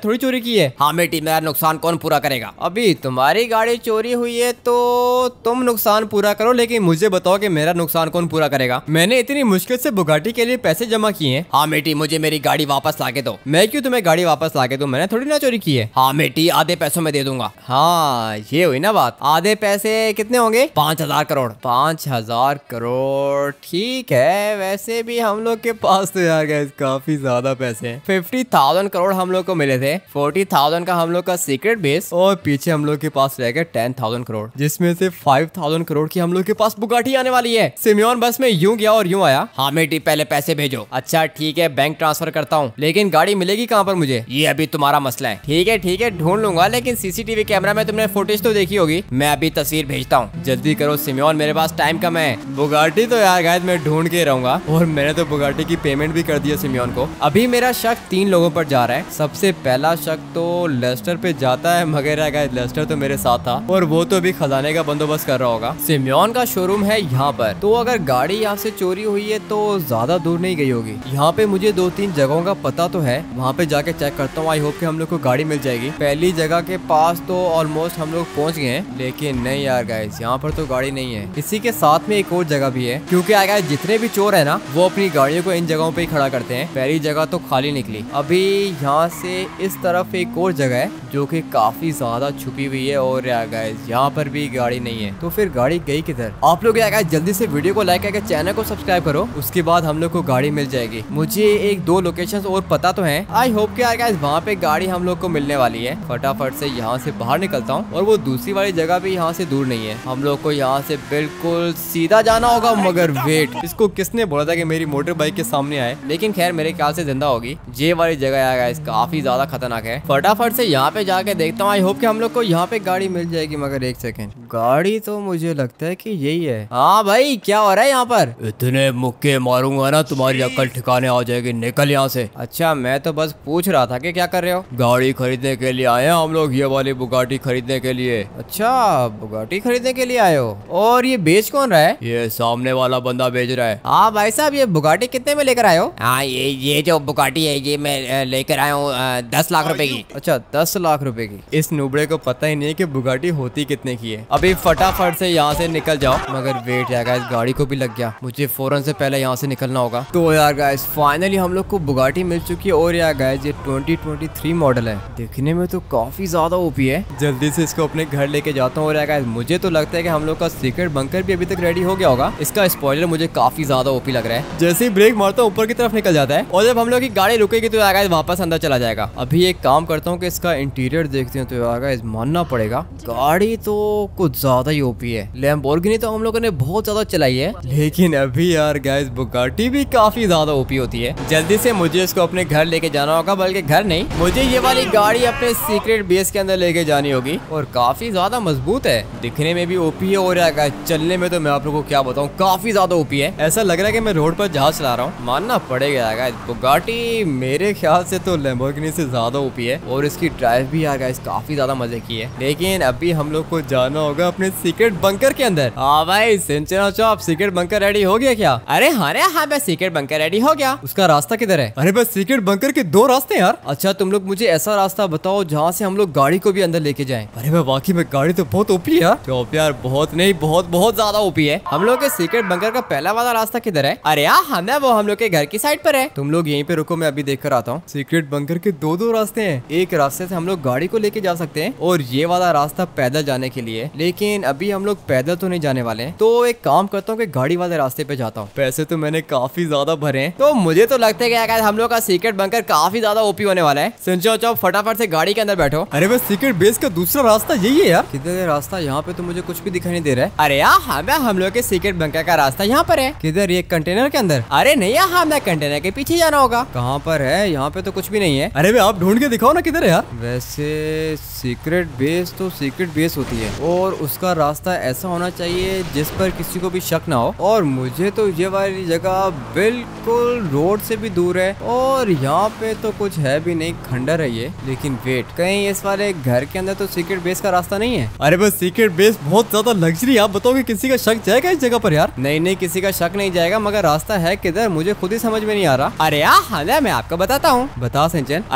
थोड़ी चोरी की है।
हाँ बेटी, मेरा नुकसान कौन पूरा करेगा?
अभी तुम्हारी गाड़ी चोरी हुई है तो तुम नुकसान पूरा करो, लेकिन मुझे बताओ कि मेरा नुकसान कौन पूरा करेगा? मैंने इतनी मुश्किल से बुगाटी के लिए पैसे जमा किए हैं।
हाँ बेटी, मुझे मेरी गाड़ी वापस लाके दो।
मैं क्यों तुम्हें गाड़ी वापस लाके दूं? मैंने थोड़ी ना चोरी की है।
हाँ बेटी, आधे पैसों में दे दूंगा।
हाँ ये हुई ना बात। आधे पैसे कितने होंगे?
पाँच हजार करोड़।
पाँच हजार करोड़ ठीक है। वैसे भी हम लोग के पास तो यार गाइस काफी ज्यादा पैसे हैं। फिफ्टी थाउजेंड करोड़ हम लोग को मिले थे। फोर्टी थाउजेंड का हम लोग का सीक्रेट बेस, और पीछे हम लोग के पास रह गए टेन थाउजेंड करोड़, जिसमें से फाइव थाउजेंड करोड़ की हम लोग के पास बुगाटी आने वाली है। सिमियोन बस में यूं गया और यूं आया।
हाँ बेटी, पहले पैसे भेजो।
अच्छा ठीक है, बैंक ट्रांसफर करता हूँ, लेकिन गाड़ी मिलेगी कहाँ पर मुझे?
ये अभी तुम्हारा मसला है।
ठीक है ठीक है, ढूंढ लूंगा, लेकिन सीसीटीवी कैमरा में तुमने फुटेज तो देखी होगी।
मैं अभी तस्वीर भेजता हूँ।
जल्दी करो सिमियोन, मेरे पास टाइम कम है। बुगाटी तो यार गाइस मैं ढूंढ के रहूंगा, और मैंने तो बुगाटी की पेमेंट भी कर दी है सिमियोन को। अभी मेरा शक तीन लोगों पर जा रहा है। सबसे पहला शक तो लेस्टर पे जाता है, मगर यार गाइस लेस्टर तो मेरे साथ था, और वो तो अभी खजाने का बंदोबस्त कर रहा होगा। सिमियोन का शोरूम है यहाँ पर, तो अगर गाड़ी यहाँ से चोरी हुई है तो ज्यादा दूर नहीं गई होगी। यहाँ पे मुझे दो तीन जगहों का पता तो है, वहाँ पे जाके चेक करता हूँ। आई होप कि हम लोग को गाड़ी मिल जाएगी। पहली जगह के पास तो ऑलमोस्ट हम लोग पहुँच गए हैं, लेकिन नहीं यार गाइस यहाँ पर तो गाड़ी नहीं है। इसी के साथ में एक और जगह भी है, क्योंकि यार गाइस जितने भी चोर है ना, वो अपनी गाड़ियों को इन जगहों पे ही खड़ा करते हैं। पहली जगह तो खाली निकली। अभी यहाँ से इस तरफ एक और जगह है जो कि काफी ज्यादा छुपी हुई है, और यार गाइस यहाँ पर भी गाड़ी नहीं है। तो फिर गाड़ी गई किधर? आप लोग यार गाइस जल्दी से वीडियो को लाइक करके चैनल को सब्सक्राइब करो, उसके बाद हम लोग को गाड़ी मिल जाएगी। मुझे एक दो लोकेशंस और पता तो है। आई होप कि यार गाइस वहाँ पे गाड़ी हम लोग को मिलने वाली है। फटाफट से यहाँ से बाहर निकलता हूँ, और वो दूसरी वाली जगह भी यहाँ से दूर नहीं है। हम लोग को यहाँ से बिल्कुल सीधा जाना होगा। मगर वेट, इसको किसने बोला था कि मेरी मोटर बाइक के सामने आए? लेकिन खैर मेरे ख्याल से जिंदा होगी। ये वाली जगह यार गाइस काफी ज्यादा खतरनाक है। फटाफट से यहाँ पे जाके देखता हूँ। आई होप कि हम लोग को यहाँ पे गाड़ी मिल जाएगी। मगर एक सेकेंड, गाड़ी तो मुझे लगता है कि यही है। हाँ भाई, क्या हो रहा है यहाँ पर?
इतने मुक्के मारूंगा ना तुम्हारी अक्ल ठिकाने आ जाएगी। निकल यहाँ से।
अच्छा, मैं तो बस पूछ रहा था कि क्या कर रहे हो?
गाड़ी खरीदने के लिए आए हैं हम लोग, ये वाली बुगाटी खरीदने के लिए।
अच्छा, बुगाटी खरीदने के लिए आए हो? और ये बेच कौन रहा है?
ये सामने वाला बंदा बेच रहा है।
हाँ भाई साहब, ये बुगाटी कितने में लेकर आए हो?
हाँ, ये ये जो बुगाटी है ये मैं लेकर आया हूँ दस लाख रुपए की।
अच्छा, दस लाख रुपए की। इस नुबड़े को पता ही नहीं कि बुगाटी होती कितने की है। अभी फटाफट से यहाँ से निकल जाओ। मगर वेट यार गाइस, गाड़ी को भी लग गया। मुझे फौरन से पहले यहाँ से निकलना होगा। तो यार गाइस फाइनली हम लोग को बुगाटी मिल चुकी है। और यार गाइस ये ट्वेंटी ट्वेंटी थ्री मॉडल है। देखने में तो काफी ज्यादा ओपी है। जल्दी से इसको अपने घर लेके जाता हूँ। और यार गाइस मुझे तो लगता है कि हम लोग का सीक्रेट बंकर भी अभी तक रेडी हो गया होगा। इसका स्पॉइलर मुझे काफी ज्यादा ओपी लग रहा है। जैसे ही ब्रेक मारता हूँ ऊपर की तरफ निकल जाता है, और जब हम लोग की गाड़ी रुकेगी तो यार गाइस वापस अंदर चला जाएगा। अभी एक काम करता हूँ कि इसका इंटीरियर देखते हैं। तो यार गाइस मानना पड़ेगा, गाड़ी तो कुछ ज्यादा ही ओपी है। लैम्बोर्गिनी तो हम लोगों ने बहुत ज्यादा चलाई है, लेकिन अभी यार गाइस बुगाटी भी काफी ज्यादा ओपी होती है। जल्दी से मुझे इसको अपने घर लेके जाना होगा, बल्कि घर नहीं, मुझे ये वाली गाड़ी अपने सीक्रेट बेस के अंदर लेके जानी होगी। और काफी ज्यादा मजबूत है, दिखने में भी ओपी है, और यार गाइस चलने में तो मैं आप लोगों को क्या बताऊं, काफी ज्यादा ओपी है। ऐसा लग रहा है कि मैं रोड पर जहाज चला रहा हूँ। मानना पड़ेगा गाइस, बुगाटी मेरे ख्याल से तो लैम्बोर्गिनी से ज्यादा ओपी है, और इसकी ड्राइव भी यार गाइस काफी ज्यादा मजे की है। लेकिन अभी हम लोग को जाना होगा अपने सीक्रेट बंकर के अंदर। हाँ भाई सिंचना चौप, सीक्रेट बंकर रेडी हो गया क्या? अरे हाँ रे हाँ, मैं सीक्रेट बंकर रेडी हो गया। उसका रास्ता किधर है? अरे बस सीक्रेट बंकर के दो रास्ते हैं यार। अच्छा तुम लोग मुझे ऐसा रास्ता बताओ जहाँ से हम लोग गाड़ी को भी अंदर लेके जाएं। अरे मैं वाकई में गाड़ी तो बहुत ओपी है यार। चौप यार बहुत नहीं, बहुत बहुत ज्यादा ओपी है। हम लोग के सीक्रेट बंकर का पहला वाला रास्ता किधर है? अरे यार हमें वो हम लोग के घर की साइड पर है। तुम लोग यहीं पे रुको, मैं अभी देख कर आता हूँ। सीक्रेट बंकर के दो दो रास्ते हैं। एक रास्ते से हम लोग गाड़ी को लेके जा सकते हैं, और ये वाला रास्ता पैदल जाने के लिए। लेकिन अभी हम लोग पैदल तो नहीं जाने वाले हैं, तो एक काम करता हूँ कि गाड़ी वाले रास्ते पे जाता हूँ। पैसे तो मैंने काफी ज्यादा भरे हैं, तो मुझे तो लगता है कि हम लोग का सीक्रेट बंकर काफी ज्यादा ओपी होने वाला है। संजो चौप फटाफट से गाड़ी के अंदर बैठो। अरे बस सीक्रेट बेस का दूसरा रास्ता यही है यार। किधर है रास्ता? यहाँ पे तो मुझे कुछ भी दिखाई नहीं दे रहा है। अरे यार हमें हम लोग के सीक्रेट बंकर का रास्ता यहाँ पर है। किधर? ये कंटेनर के अंदर? अरे नहीं यार, हमें कंटेनर के पीछे जाना होगा। कहाँ पर है? यहाँ पे तो कुछ भी नहीं है। अरे भाई आप ढूंढ के दिखाओ ना किधर है यार। वैसे सीक्रेट बेस तो सीक्रेट बेस होती है, और उसका रास्ता ऐसा होना चाहिए जिस पर किसी को भी शक ना हो। और मुझे तो ये वाली जगह बिल्कुल रोड से भी दूर है, और यहाँ पे तो कुछ है भी नहीं, खंडर है ये। लेकिन वेट, कहीं इस वाले घर के अंदर तो सीक्रेट बेस का रास्ता नहीं है? अरे बस सीक्रेट बेस बहुत ज्यादा लग्जरी। आप बताओगे किसी का शक जाएगा इस जगह पर यार? नहीं नहीं, किसी का शक नहीं जाएगा, मगर रास्ता है किधर मुझे खुद ही समझ में नहीं आ रहा। अरे यार हाँ, मैं आपको बताता हूँ। बता सिंचन। अरे यार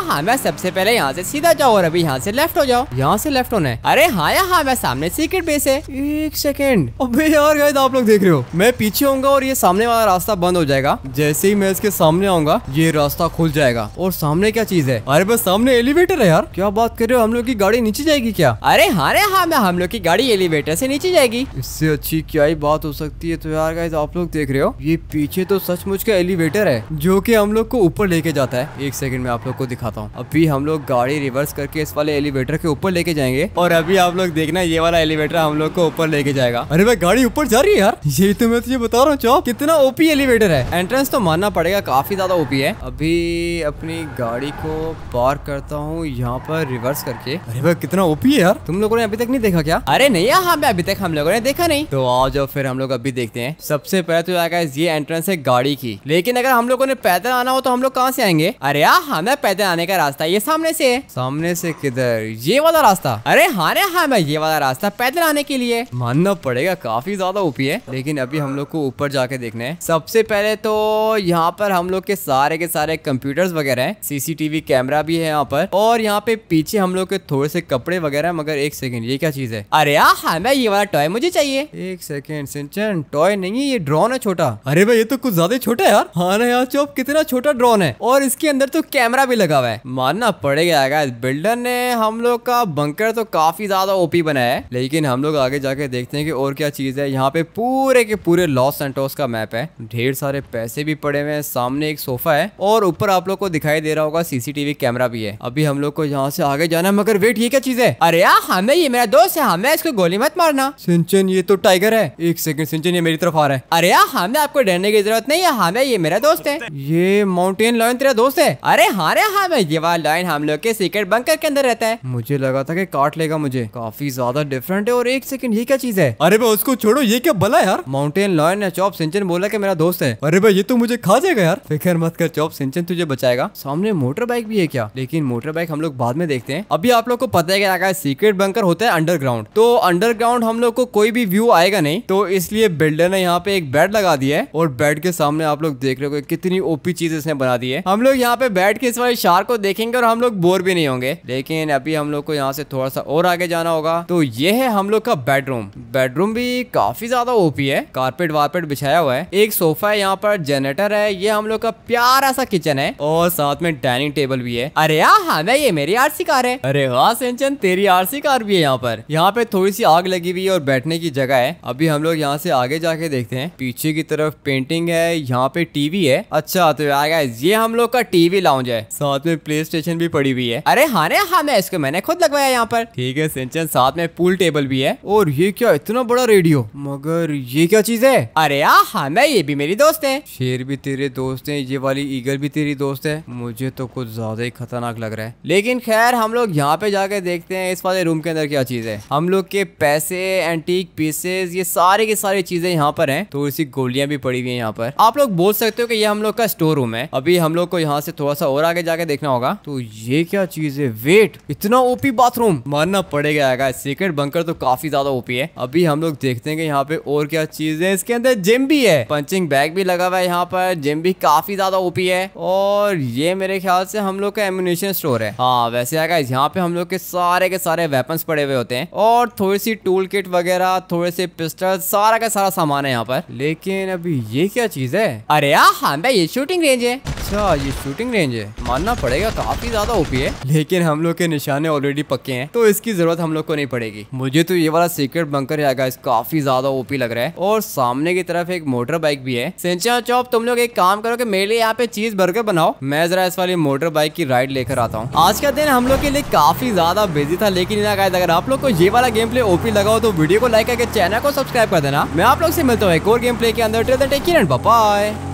हाँ मैं सबसे पहले यहाँ से सीधा जाओ और अभी यहाँ से लेफ्ट हो जाओ। यहाँ से लेफ्ट होना है। अरे हाँ यार हाँ मैं सामने सीक्रेट बेस है। एक सेकेंड, अबे यार गाइस आप लोग देख रहे हो मैं पीछे होऊंगा और ये सामने वाला रास्ता बंद हो जाएगा। जैसे ही मैं इसके सामने आऊंगा ये रास्ता खुल जाएगा। और सामने क्या चीज है? अरे बस सामने एलिवेटर है यार। क्या बात कर रहे हो, हम लोग की गाड़ी नीचे जाएगी क्या? अरे हाँ रे हाँ मैं हम लोग की गाड़ी एलिवेटर से नीचे जाएगी। इससे अच्छी क्या ही बात हो सकती है। तो यार गाइस आप लोग देख रहे हो ये पीछे तो सचमुच का एलिवेटर है जो कि हम लोग को ऊपर लेके जाता है। एक सेकंड में आप लोग को दिखाता हूँ। अभी हम लोग गाड़ी रिवर्स करके इस वाले एलिवेटर के ऊपर लेके जाएंगे और अभी आप लोग देखना ये वाला एलिवेटर हम लोग को ऊपर लेके जाएगा। अरे भाई गाड़ी ऊपर जा रही है यार। यही तो मैं तुझे बता रहा हूँ चौप, कितना ओपी एलिवेटर है। एंट्रेंस तो मानना पड़ेगा काफी ज्यादा ओपी है। अभी अपनी गाड़ी को पार्क करता हूँ यहाँ पर रिवर्स करके। अरे भाई कितना ओपी है यार, तुम लोगों ने अभी तक नहीं देखा क्या? अरे नहीं यार हाँ अभी तक हम लोगों ने देखा नहीं। तो आओ जाओ फिर हम लोग अभी देखते हैं। सबसे पहले तो यार ये एंट्रेंस है गाड़ी की, लेकिन अगर हम लोगों ने पैदल आना हो तो हम लोग कहाँ से आएंगे? अरे यार हमें पैदल आने का रास्ता ये सामने से है। सामने से किधर? ये वाला रास्ता? अरे हाँ रे हाँ मैं ये वाला रास्ता पैदल आने के लिए। मानना पड़ेगा काफी ज्यादा ओपी है, लेकिन अभी हम लोग को ऊपर जाके देखना है। सबसे पहले तो यहाँ पर हम लोग के सारे के सारे कंप्यूटर्स वगैरह हैं, सीसीटीवी कैमरा भी है यहाँ पर, और यहाँ पे पीछे हम लोग के थोड़े से कपड़े वगैरह। मगर एक सेकंड ये क्या चीज है? अरे यार हाँ मैं ये वाला टॉय मुझे चाहिए। एक सेकंड सिंचन, टॉय नहीं है ये ड्रोन है छोटा। अरे भाई ये तो कुछ ज्यादा छोटा है यार। हाँ ना यार चौप कितना छोटा ड्रोन है और इसके अंदर तो कैमरा भी लगा हुआ है। मानना पड़ेगा गाइस बिल्डर ने हम लोग का बंकर तो काफी ज्यादा ओपी बनाया है, लेकिन हम लोग आगे जाके देखते हैं कि और क्या चीज है। यहाँ पे पूरे के पूरे लॉस सैंटोस का मैप है, ढेर सारे पैसे भी पड़े हुए हैं, सामने एक सोफा है और ऊपर आप लोग को दिखाई दे रहा होगा सीसीटीवी कैमरा भी है। अभी हम लोग को यहाँ से आगे जाना है। मगर वेट ये क्या चीज है? अरे यार हमें ये मेरा दोस्त है, हमें इसको गोली मत मारना। सिंचन ये तो टाइगर है। एक सेकंड सिंचन ये मेरी तरफ आ रहा है। अरे यार हमें आपको डरने की जरूरत नहीं है, हमें ये मेरा दोस्त है। ये माउंटेन लायन तेरा दोस्त है? अरे हाँ रे हाँ मैं ये वाला लायन हम लोग के सीक्रेट बंकर के अंदर रहता है। मुझे लगा था कि काट लेगा मुझे, काफी ज्यादा डिफरेंट है। और एक सेकंड ये क्या चीज है? अरे भाई उसको छोड़ो, ये क्या भला यार? माउंटेन लायन है चौप, सिंचन बोला कि मेरा दोस्त है। अरे भाई ये तो मुझे खा जाएगा यार। फिक्र मत कर चौप, सिंचन तुझे बचाएगा। सामने मोटर बाइक भी है क्या? लेकिन मोटर बाइक हम लोग बाद में देखते हैं। अभी आप लोग को पता है कि सीक्रेट बंकर होता है अंडरग्राउंड, तो अंडरग्राउंड हम लोग को कोई भी व्यू आएगा नहीं, तो इसलिए बिल्डर ने यहाँ पे एक बेड लगा दिया है और बेड के सामने आप लोग देख रहे हो कितनी ओपी चीज इसने बना दी है। हम लोग यहाँ पे बैठ के इस वाले शार्क को देखेंगे और हम लोग बोर भी नहीं होंगे। लेकिन अभी हम लोग को यहाँ से थोड़ा सा और आगे जाना होगा। तो ये है हम लोग का बेडरूम। बेडरूम भी काफी ज्यादा ओपी है, कारपेट वारपेट बिछाया हुआ है, एक सोफा है, यहाँ पर जनरेटर है, ये हम लोग का प्यारा सा किचन है और साथ में डाइनिंग टेबल भी है। अरे यार हाँ मैं ये मेरी आरसी कार है। अरे हाँ सिंचन तेरी आरसी कार भी है यहाँ पर। यहाँ पे थोड़ी सी आग लगी हुई है और बैठने की जगह है। अभी हम लोग यहाँ से आगे जाके देखते हैं। पीछे की तरफ पेंटिंग है, यहाँ पे टीवी है। अच्छा तो यार गाइस ये हम लोग का टीवी लाउंज है, साथ में प्ले स्टेशन भी पड़ी हुई है। अरे हाँ रे हाँ मैं इसको मैंने खुद लगवाया यहाँ पर। ठीक है सिंचन, साथ में पूल टेबल भी है। और ये क्या इतना बड़ा रेडियो? मगर ये क्या चीज है? अरे यार हाँ मैं ये भी मेरी दोस्त है। शेर भी तेरे दोस्त है, ये वाली ईगल भी तेरी दोस्त है। मुझे तो कुछ ज्यादा ही खतरनाक लग रहा है, लेकिन खैर हम लोग यहाँ पे जाके देखते हैं इस वाले रूम के अंदर क्या चीज है। हम लोग के पैसे, एंटीक पीसेस, ये सारे की सारी चीजें यहाँ पर हैं। तो इसी गोलियां भी पड़ी हुई हैं यहाँ पर। आप लोग बोल सकते हो कि ये हम लोग का स्टोर रूम है। अभी हम लोग को यहाँ से थोड़ा सा और आगे जाके देखना होगा। तो ये क्या चीज है? वेट, इतना ओपी बाथरूम, मानना पड़ेगा यार सीक्रेट बंकर तो काफी ज्यादा ओपी है। अभी हम लोग देखते हैं कि यहाँ पे और क्या चीज है। इसके अंदर जिम भी है, पंचिंग बैग भी लगा हुआ है यहाँ पर, जिम भी काफी ज्यादा ओपी है। और ये मेरे ख्याल से हम लोग का एम्युनिशन स्टोर है। हाँ वैसे आएगा यहाँ पे हम लोग के सारे के सारे वेपन्स पड़े हुए होते हैं और थोड़ी सी टूल किट वगैरह, थोड़े से पिस्टल, सारा का सारा सामान है यहाँ पर। लेकिन अभी ये क्या चीज है? अरे यार हाँ भाई ये शूटिंग रेंज है। अच्छा ये शूटिंग रेंज है, मानना पड़ेगा काफी ज्यादा ओपी है। लेकिन हम लोग के निशाने ऑलरेडी पक्के हैं तो इसकी जरूरत हम लोग को नहीं पड़ेगी। मुझे तो ये वाला सीक्रेट बंकर है काफी ज्यादा ओपी लग रहा है। और सामने की तरफ एक मोटर बाइक भी है। सिंचन चौप तुम लोग एक काम करो कि मेरे लिए यहाँ पे चीज बर्गर बनाओ, मैं जरा इस वाली मोटर बाइक की राइड लेकर आता हूँ। आज का दिन हम लोग के लिए काफी ज्यादा बिजी था, लेकिन अगर आप लोग को ये वाला गेम प्ले ओपी लगा हो तो वीडियो को लाइक करके चैनल को सब्सक्राइब कर देना। मैं आप लोग से मिलता हूँ एक और गेम प्ले के अंदर। Take care and bye bye.